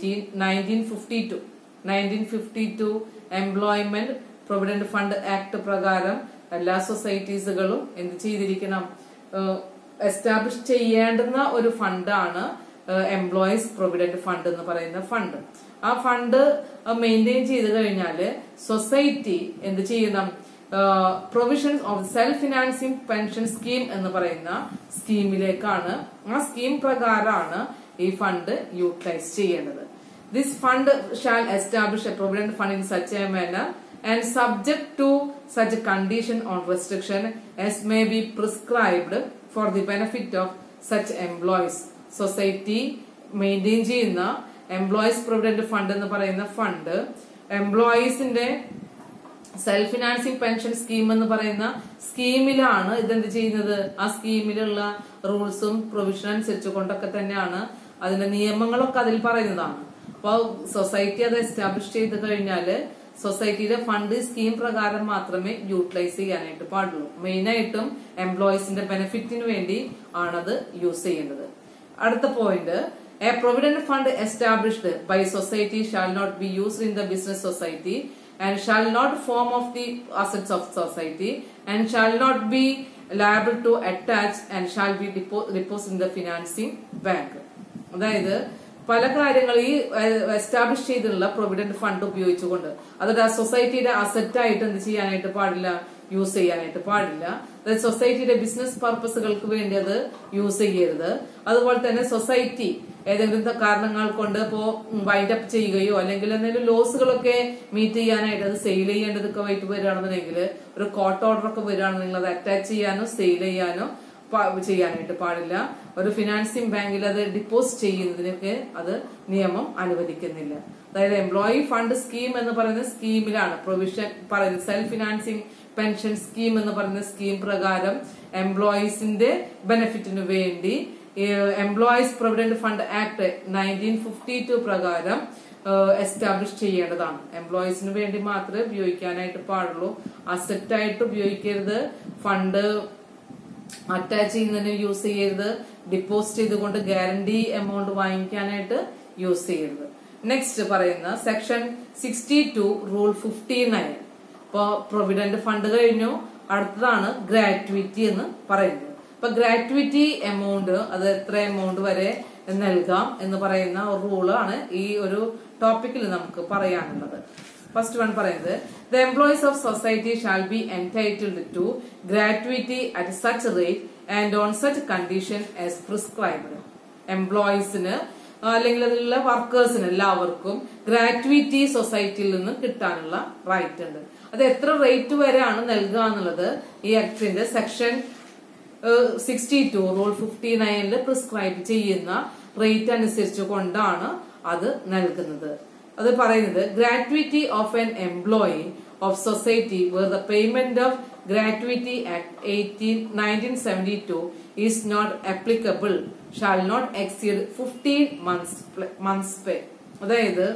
[SPEAKER 1] 1952 employment provident fund act പ്രകാരം എല്ലാ സൊസൈറ്റീസുകളും എന്ത് ചെയ്തിരിക്കണം, എസ്റ്റാബ്ലിഷ് ചെയ്യേണ്ടുന്ന ഒരു ഫണ്ടാണ് എംപ്ലോയീസ് പ്രൊവിഡന്റ് ഫണ്ട് എന്ന് പറയുന്ന ഫണ്ട്. ആ ഫണ്ട് മെയിൻറ്റെയിൻ ചെയ്ത് കഴിഞ്ഞാല് സൊസൈറ്റി എന്ത് ചെയ്യണം, provisions of self financing pension scheme എന്ന് പറയുന്ന സ്കീമിലേക്കാണ്, ആ സ്കീം പ്രകാരമാണ് ഈ ഫണ്ട് യൂട്ടിലൈസ് ചെയ്യേണ്ടത്. This fund shall establish a provident fund in such a manner and subject to such condition on restriction as may be prescribed for the benefit of such employees. Society maintain ചെയ്യുന്ന employees provident fund എന്ന് പറയുന്ന fund എംപ്ലോയീസിന്റെ self financing pension scheme എന്ന് പറയുന്ന സ്കീമിലാണ് ഇതെന്ത് ചെയ്യുന്നത്. ആ സ്കീമിലുള്ള റൂൾസും provision അനുസരിച്ച് കൊണ്ടൊക്കെ തന്നെയാണ് അതിന്റെ നിയമങ്ങളൊക്കെ അതിൽ പറയുന്നതാണ്. അപ്പൊ സൊസൈറ്റി അത് എസ്റ്റാബ്ലിഷ് ചെയ്ത് കഴിഞ്ഞാല് സൊസൈറ്റിയുടെ ഫണ്ട് സ്കീം പ്രകാരം മാത്രമേ യൂട്ടിലൈസ് ചെയ്യാനായിട്ട് പാടുള്ളൂ. മെയിനായിട്ടും എംപ്ലോയീസിന്റെ ബെനിഫിറ്റിന് വേണ്ടി ആണത് യൂസ് ചെയ്യേണ്ടത്. അടുത്ത point, a provident fund established by society shall not be used in the business society and shall not form of the assets of society and shall not be liable to attach and shall be deposited in the financing bank. അതായത് പല കാര്യങ്ങൾ ഈ establish ചെയ്തിട്ടുള്ള provident fund ഉപയോഗിച്ചുകൊണ്ട് അതൊരു സൊസൈറ്റിയുടെ asset ആയിട്ട് എന്ത് ചെയ്യാനായിട്ട് പാടില്ല, യൂസ് ചെയ്യാനായിട്ട് പാടില്ല. അതായത് സൊസൈറ്റിയുടെ ബിസിനസ് പർപ്പസുകൾക്ക് വേണ്ടി അത് യൂസ് ചെയ്യരുത്. അതുപോലെ തന്നെ സൊസൈറ്റി ഏതെങ്കിലും കാരണങ്ങൾ കൊണ്ട് ഇപ്പോ വൈൻഡ് അപ്പ് ചെയ്യുകയോ അല്ലെങ്കിൽ എന്തെങ്കിലും ലോസുകളൊക്കെ മീറ്റ് ചെയ്യാനായിട്ട് അത് സെയിൽ ചെയ്യേണ്ടതൊക്കെ ആയിട്ട് വരികയാണെന്നുണ്ടെങ്കിൽ ഒരു കോർട്ട് ഓർഡർ ഒക്കെ വരികയാണെന്നുണ്ടെങ്കിൽ അത് അറ്റാച്ച് ചെയ്യാനോ സെയിൽ ചെയ്യാനോ ചെയ്യാനായിട്ട് പാടില്ല. ഒരു ഫിനാൻസിങ് ബാങ്കിൽ അത് ഡിപ്പോസിറ്റ് ചെയ്യുന്നതിനൊക്കെ അത് നിയമം അനുവദിക്കുന്നില്ല. അതായത് എംപ്ലോയി ഫണ്ട് സ്കീം എന്ന് പറയുന്ന സ്കീമിലാണ് പ്രൊവിഷൻ പറയുന്നത്. സെൽഫ് ഫിനാൻസിങ് പെൻഷൻ സ്കീം എന്ന് പറയുന്ന സ്കീം പ്രകാരം എംപ്ലോയീസിന്റെ ബെനിഫിറ്റിന് വേണ്ടി എംപ്ലോയീസ് പ്രൊവിഡന്റ് ഫണ്ട് ആക്ട് 1952 പ്രകാരം എസ്റ്റാബ്ലിഷ് ചെയ്യേണ്ടതാണ്. എംപ്ലോയീസിന് വേണ്ടി മാത്രമേ ഉപയോഗിക്കാനായിട്ട് പാടുള്ളൂ. അസറ്റ് ആയിട്ട് ഉപയോഗിക്കരുത്, ഫണ്ട് അറ്റാച്ച് ചെയ്യുന്നതിന് യൂസ് ചെയ്യരുത്, ഡിപ്പോസിറ്റ് ചെയ്തുകൊണ്ട് ഗ്യാരണ്ടി എമൗണ്ട് വാങ്ങിക്കാനായിട്ട് യൂസ് ചെയ്യരുത്. നെക്സ്റ്റ് പറയുന്ന സെക്ഷൻ 62 റൂൾ 59. ഇപ്പൊ പ്രൊവിഡന്റ് ഫണ്ട് കഴിഞ്ഞു, അടുത്തതാണ് ഗ്രാറ്റുവിറ്റി എന്ന് പറയുന്നത്. ഇപ്പൊ ഗ്രാറ്റുവിറ്റി എമൗണ്ട് അത് എത്ര എമൗണ്ട് വരെ നൽകാം എന്ന് പറയുന്ന ഒരു റൂളാണ് ഈ ഒരു ടോപ്പിക്കിൽ നമുക്ക് പറയാനുള്ളത്. ഫസ്റ്റ് വൺ പറയുന്നത്, the employees of society shall be entitled to gratuity at such rate and on such condition as prescribed. എംപ്ലോയീസിന് അല്ലെങ്കിൽ അതിലുള്ള വർക്കേഴ്സിന് എല്ലാവർക്കും ഗ്രാറ്റുവിറ്റി സൊസൈറ്റിയിൽ നിന്ന് കിട്ടാനുള്ള റൈറ്റ് ഉണ്ട്. അത് എത്ര റേറ്റ് വരെയാണ് നൽകുക എന്നുള്ളത് ഈ ആക്ടിന്റെ സെക്ഷൻ 62 റൂൾ 59 പ്രിസ്ക്രൈബ് ചെയ്യുന്ന റേറ്റ് അനുസരിച്ച് കൊണ്ടാണ് അത് നൽകുന്നത്. അത് പറയുന്നത്, gratuity of an employee of society where the payment of gratuity act 1972 is not applicable shall not exceed 15 months pay. അതായത്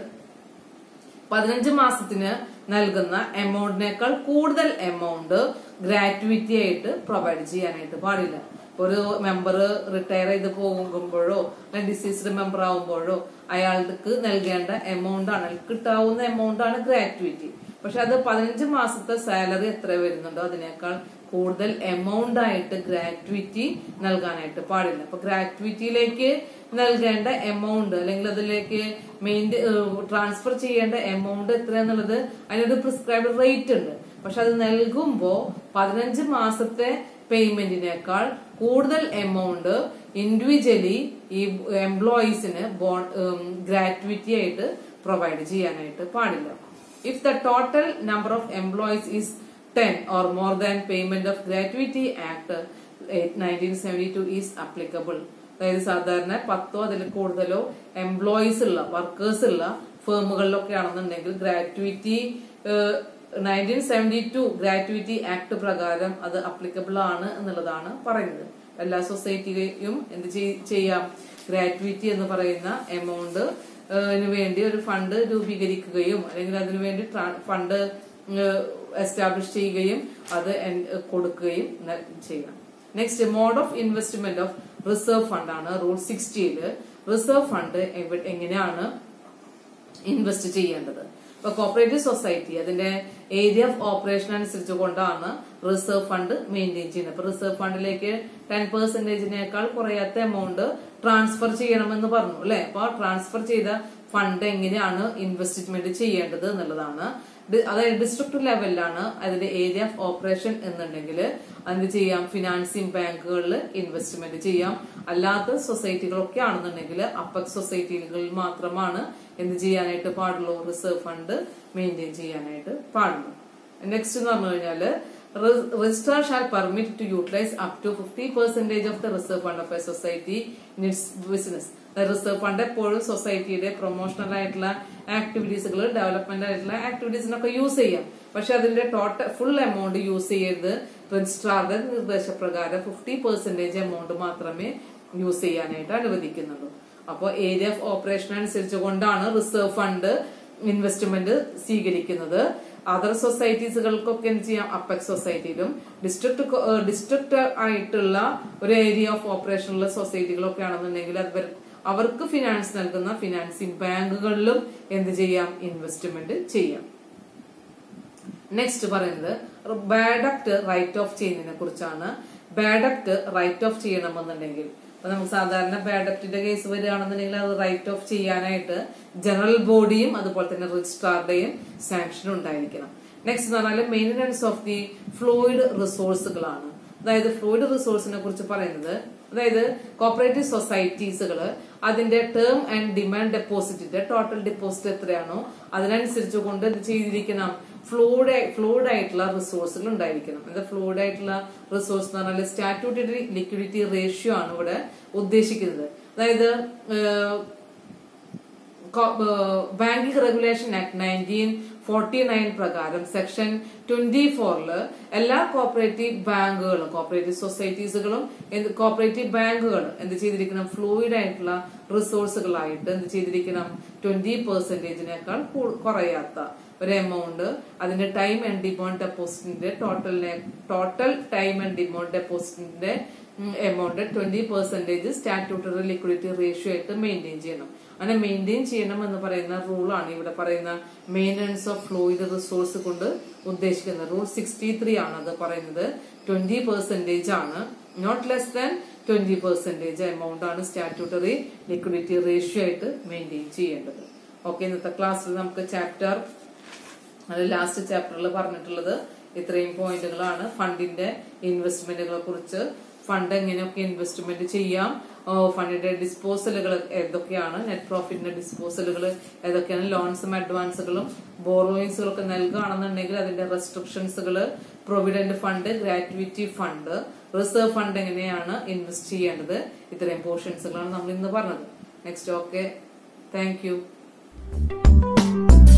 [SPEAKER 1] 15 മാസത്തിന് നൽകുന്ന എമൗണ്ടിനേക്കാൾ കൂടുതൽ എമൗണ്ട് ഗ്രാറ്റുവിറ്റി ആയിട്ട് പ്രൊവൈഡ് ചെയ്യാനായിട്ട് പാടില്ല. ഒരു മെമ്പർ റിട്ടയർ ചെയ്ത് പോകുമ്പോഴോ അല്ലെങ്കിൽ ഡിസീസ്ഡ് മെമ്പർ ആവുമ്പോഴോ അയാൾക്ക് നൽകേണ്ട എമൗണ്ട് ആണ്, കിട്ടാവുന്ന എമൗണ്ട് ആണ് ഗ്രാറ്റുവിറ്റി. പക്ഷെ അത് 15 മാസത്തെ സാലറി എത്ര വരുന്നുണ്ടോ അതിനേക്കാൾ കൂടുതൽ എമൗണ്ട് ആയിട്ട് ഗ്രാറ്റുവിറ്റി നൽകാനായിട്ട് പാടില്ല. അപ്പൊ ഗ്രാറ്റുവിറ്റിയിലേക്ക് നൽകേണ്ട എമൗണ്ട് അല്ലെങ്കിൽ അതിലേക്ക് ട്രാൻസ്ഫർ ചെയ്യേണ്ട എമൗണ്ട് എത്രയാന്നുള്ളത് അതിനൊരു പ്രിസ്ക്രൈബ്ഡ് റേറ്റ് ഉണ്ട്. പക്ഷെ അത് നൽകുമ്പോ 15 മാസത്തെ പേയ്മെന്റിനേക്കാൾ കൂടുതൽ എമൗണ്ട് ഇൻഡിവിജ്വലി ഈ എംപ്ലോയീസിന് ഗ്രാറ്റുവിറ്റി ആയിട്ട് പ്രൊവൈഡ് ചെയ്യാനായിട്ട് പാടില്ല. If the total number of employees is 10 or more than payment of gratuity act 1972 is applicable. അതായത് സാധാരണ 10 അതിൽ കൂടുതലോ എംപ്ലോയീസ് ഉള്ള വർക്കേഴ്സ് ഉള്ള ഫേമുകളിലൊക്കെ ആണെന്നുണ്ടെങ്കിൽ ഗ്രാറ്റുവിറ്റി 1972 ഗ്രാറ്റുവിറ്റി ആക്ട് പ്രകാരം അത് അപ്ലിക്കബിൾ ആണ് എന്നുള്ളതാണ് പറയുന്നത്. എല്ലാ സൊസൈറ്റിയും എന്ത് ചെയ്യാം, ഗ്രാറ്റുവിറ്റി എന്ന് പറയുന്ന എമൗണ്ട് വേണ്ടി ഒരു ഫണ്ട് രൂപീകരിക്കുകയും അല്ലെങ്കിൽ അതിനുവേണ്ടി ഫണ്ട് എസ്റ്റാബ്ലിഷ് ചെയ്യുകയും അത് കൊടുക്കുകയും ചെയ്യാം. Next, mode of investment of reserve fund ആണ് റൂൾ 60. റിസർവ് ഫണ്ട് എങ്ങനെയാണ് ഇൻവെസ്റ്റ് ചെയ്യേണ്ടത്? ഇപ്പൊ കോപ്പറേറ്റീവ് സൊസൈറ്റി അതിന്റെ ഏരിയ ഓഫ് ഓപ്പറേഷൻ അനുസരിച്ച് കൊണ്ടാണ് റിസർവ് ഫണ്ട് മെയിൻറ്റെയിൻ ചെയ്യുന്നത്. അപ്പൊ റിസർവ് ഫണ്ടിലേക്ക് 10%-നേക്കാൾ കുറയാത്ത എമൗണ്ട് ട്രാൻസ്ഫർ ചെയ്യണമെന്ന് പറഞ്ഞു അല്ലെ. അപ്പൊ ട്രാൻസ്ഫർ ചെയ്ത ഫണ്ട് എങ്ങനെയാണ് ഇൻവെസ്റ്റ്മെന്റ് ചെയ്യേണ്ടത് എന്നുള്ളതാണ്. അതായത് ഡിസ്ട്രിക്ട് ലെവലിലാണ് അതിന്റെ ഏരിയ ഓഫ് ഓപ്പറേഷൻ എന്നുണ്ടെങ്കിൽ എന്ത് ചെയ്യാം, ഫിനാൻസിങ് ബാങ്കുകളിൽ ഇൻവെസ്റ്റ്മെന്റ് ചെയ്യാം. അല്ലാത്ത സൊസൈറ്റികളൊക്കെ ആണെന്നുണ്ടെങ്കിൽ അപ്പക് സൊസൈറ്റികളിൽ മാത്രമാണ് എന്ത് ചെയ്യാനായിട്ട് പാടുള്ളൂ, റിസർവ് ഫണ്ട് മെയിൻറ്റെയിൻ ചെയ്യാനായിട്ട് പാടുള്ളൂ. നെക്സ്റ്റ് എന്ന് പറഞ്ഞു കഴിഞ്ഞാല്, registrar shall permit to utilize up to 50% of the reserve fund of a society in its business. Reserve fund എപ്പോഴും സൊസൈറ്റിയുടെ പ്രൊമോഷണൽ ആയിട്ടുള്ള ആക്ടിവിറ്റീസുകൾ, ഡെവലപ്മെന്റ് ആയിട്ടുള്ള ആക്ടിവിറ്റീസിനൊക്കെ യൂസ് ചെയ്യാം. പക്ഷെ അതിന്റെ ടോട്ടൽ ഫുൾ എമൗണ്ട് യൂസ് ചെയ്യരുത്. രജിസ്ട്രാറുടെ നിർദ്ദേശപ്രകാരം 50% എമൗണ്ട് മാത്രമേ യൂസ് ചെയ്യാനായിട്ട് അനുവദിക്കുന്നുള്ളൂ. അപ്പോൾ ഏരിയ ഓഫ് ഓപ്പറേഷൻ അനുസരിച്ച് കൊണ്ടാണ് റിസർവ് ഫണ്ട് ഇൻവെസ്റ്റ്മെന്റ് സ്വീകരിക്കുന്നത്. അതർ സൊസൈറ്റീസുകൾക്കൊക്കെ എന്ത് ചെയ്യാം, അപ്പെക്സ് സൊസൈറ്റിയിലും ഡിസ്ട്രിക്ട് ആയിട്ടുള്ള ഒരു ഏരിയ ഓഫ് ഓപ്പറേഷനുള്ള സൊസൈറ്റികളൊക്കെ ആണെന്നുണ്ടെങ്കിൽ അവർക്ക് ഫിനാൻസ് നൽകുന്ന ഫിനാൻസിങ് ബാങ്കുകളിലും എന്ത് ചെയ്യാം, ഇൻവെസ്റ്റ്മെന്റ് ചെയ്യാം. നെക്സ്റ്റ് പറയുന്നത് ബാഡ് ഡെപ്റ്റ് റൈറ്റ് ഓഫ് ചെയ്യുന്നതിനെ കുറിച്ചാണ്. ബാഡ് ഡെപ്റ്റ് റൈറ്റ് ഓഫ് ചെയ്യണമെന്നുണ്ടെങ്കിൽ അപ്പൊ നമുക്ക് സാധാരണ ബാഡ് ഡെപ്റ്റിന്റെ കേസ് വരികയാണെന്നുണ്ടെങ്കിൽ അത് റൈറ്റ് ഓഫ് ചെയ്യാനായിട്ട് ജനറൽ ബോഡിയും അതുപോലെ തന്നെ രജിസ്ട്രാറുടെയും സാങ്ഷൻ ഉണ്ടായിരിക്കണം. നെക്സ്റ്റ് എന്ന് പറഞ്ഞാൽ മെയിന്റനൻസ് ഓഫ് ദി ഫ്ലൂയിഡ് റിസോഴ്സുകളാണ്. അതായത് ഫ്ലൂയിഡ് റിസോഴ്സിനെ കുറിച്ച് പറയുന്നത്, അതായത് കോപ്പറേറ്റീവ് സൊസൈറ്റീസുകൾ അതിന്റെ ടേം ആൻഡ് ഡിമാൻഡ് ഡെപ്പോസിറ്റിന്റെ ടോട്ടൽ ഡെപ്പോസിറ്റ് എത്രയാണോ അതിനനുസരിച്ച് കൊണ്ട് എന്ത് ചെയ്തിരിക്കണം, ഫ്ലൂയിഡ് ആയിട്ടുള്ള റിസോഴ്സുകൾ ഉണ്ടായിരിക്കണം. എന്താ ഫ്ലൂയിഡ് ആയിട്ടുള്ള റിസോഴ്സ് എന്ന് പറഞ്ഞാൽ സ്റ്റാറ്റ്യൂട്ടറി ലിക്വിഡിറ്റി റേഷ്യോ ആണ് ഇവിടെ ഉദ്ദേശിക്കുന്നത്. അതായത് ബാങ്കിംഗ് റെഗുലേഷൻ ആക്ട് 1949 പ്രകാരം സെക്ഷൻ 24 എല്ലാ കോപ്പറേറ്റീവ് ബാങ്കുകളും, കോപ്പറേറ്റീവ് സൊസൈറ്റീസുകളും കോപ്പറേറ്റീവ് ബാങ്കുകളും എന്ത് ചെയ്തിരിക്കണം, ഫ്ലൂയിഡ് ആയിട്ടുള്ള റിസോഴ്സുകളായിട്ട് എന്ത് ചെയ്തിരിക്കണം, 20%-നേക്കാൾ കുറയാത്ത ഒരു എമൗണ്ട് അതിന്റെ ടൈം ആൻഡ് ഡിമോണ്ട് ഡെപ്പോസിറ്റിന്റെ ടോട്ടൽ ടൈം ആൻഡ് ഡിമോണ്ട് ഡെപ്പോസിറ്റിന്റെ എമൗണ്ട് 20% സ്റ്റാറ്റ്യൂട്ടറി ലിക്വിഡിറ്റി റേഷ്യോ ആയിട്ട് മെയിൻറ്റെയിൻ ചെയ്യണം. അങ്ങനെ മെയിൻറ്റെയിൻ ചെയ്യണം എന്ന് പറയുന്ന റൂളാണ് ഇവിടെ പറയുന്ന മെയിൻ്റനൻസ് ഓഫ് ഫ്ലൂയിഡ് റിസോഴ്സ് കൊണ്ട് ഉദ്ദേശിക്കുന്നത്. റൂൾ 63 ആണ് അത് പറയുന്നത്. 20% ആണ്, നോട്ട് ലെസ് ദാൻ 20% എമൗണ്ട് ആണ് സ്റ്റാറ്റ്യൂട്ടറി ലിക്വിഡിറ്റി റേഷ്യോ ആയിട്ട് മെയിൻറ്റെയിൻ ചെയ്യേണ്ടത്. ഓക്കെ, ഇന്നത്തെ ക്ലാസ്സിൽ നമുക്ക് ചാപ്റ്റർ ലാസ്റ്റ് ചാപ്റ്ററിൽ പറഞ്ഞിട്ടുള്ളത് ഇത്രയും പോയിന്റുകളാണ്. ഫണ്ടിന്റെ ഇൻവെസ്റ്റ്മെന്റുകളെ കുറിച്ച്, ഫണ്ട് എങ്ങനെയൊക്കെ ഇൻവെസ്റ്റ്മെന്റ് ചെയ്യാം, ഫണ്ടിന്റെ ഡിസ്പോസലുകൾ ഏതൊക്കെയാണ്, നെറ്റ് പ്രോഫിറ്റിന്റെ ഡിസ്പോസലുകൾ ഏതൊക്കെയാണ്, ലോൺസും അഡ്വാൻസുകളും ബോറോയിങ്സുകളും ഒക്കെ നൽകുകയാണെന്നുണ്ടെങ്കിൽ അതിന്റെ റെസ്ട്രിക്ഷൻസുകൾ, provident fund, gratuity fund, reserve fund എങ്ങനെയാണ് ഇൻവെസ്റ്റ് ചെയ്യേണ്ടത്, ഇത്രയും പോർഷൻസുകളാണ് നമ്മൾ ഇന്ന് പറഞ്ഞത്. Next okay, thank U.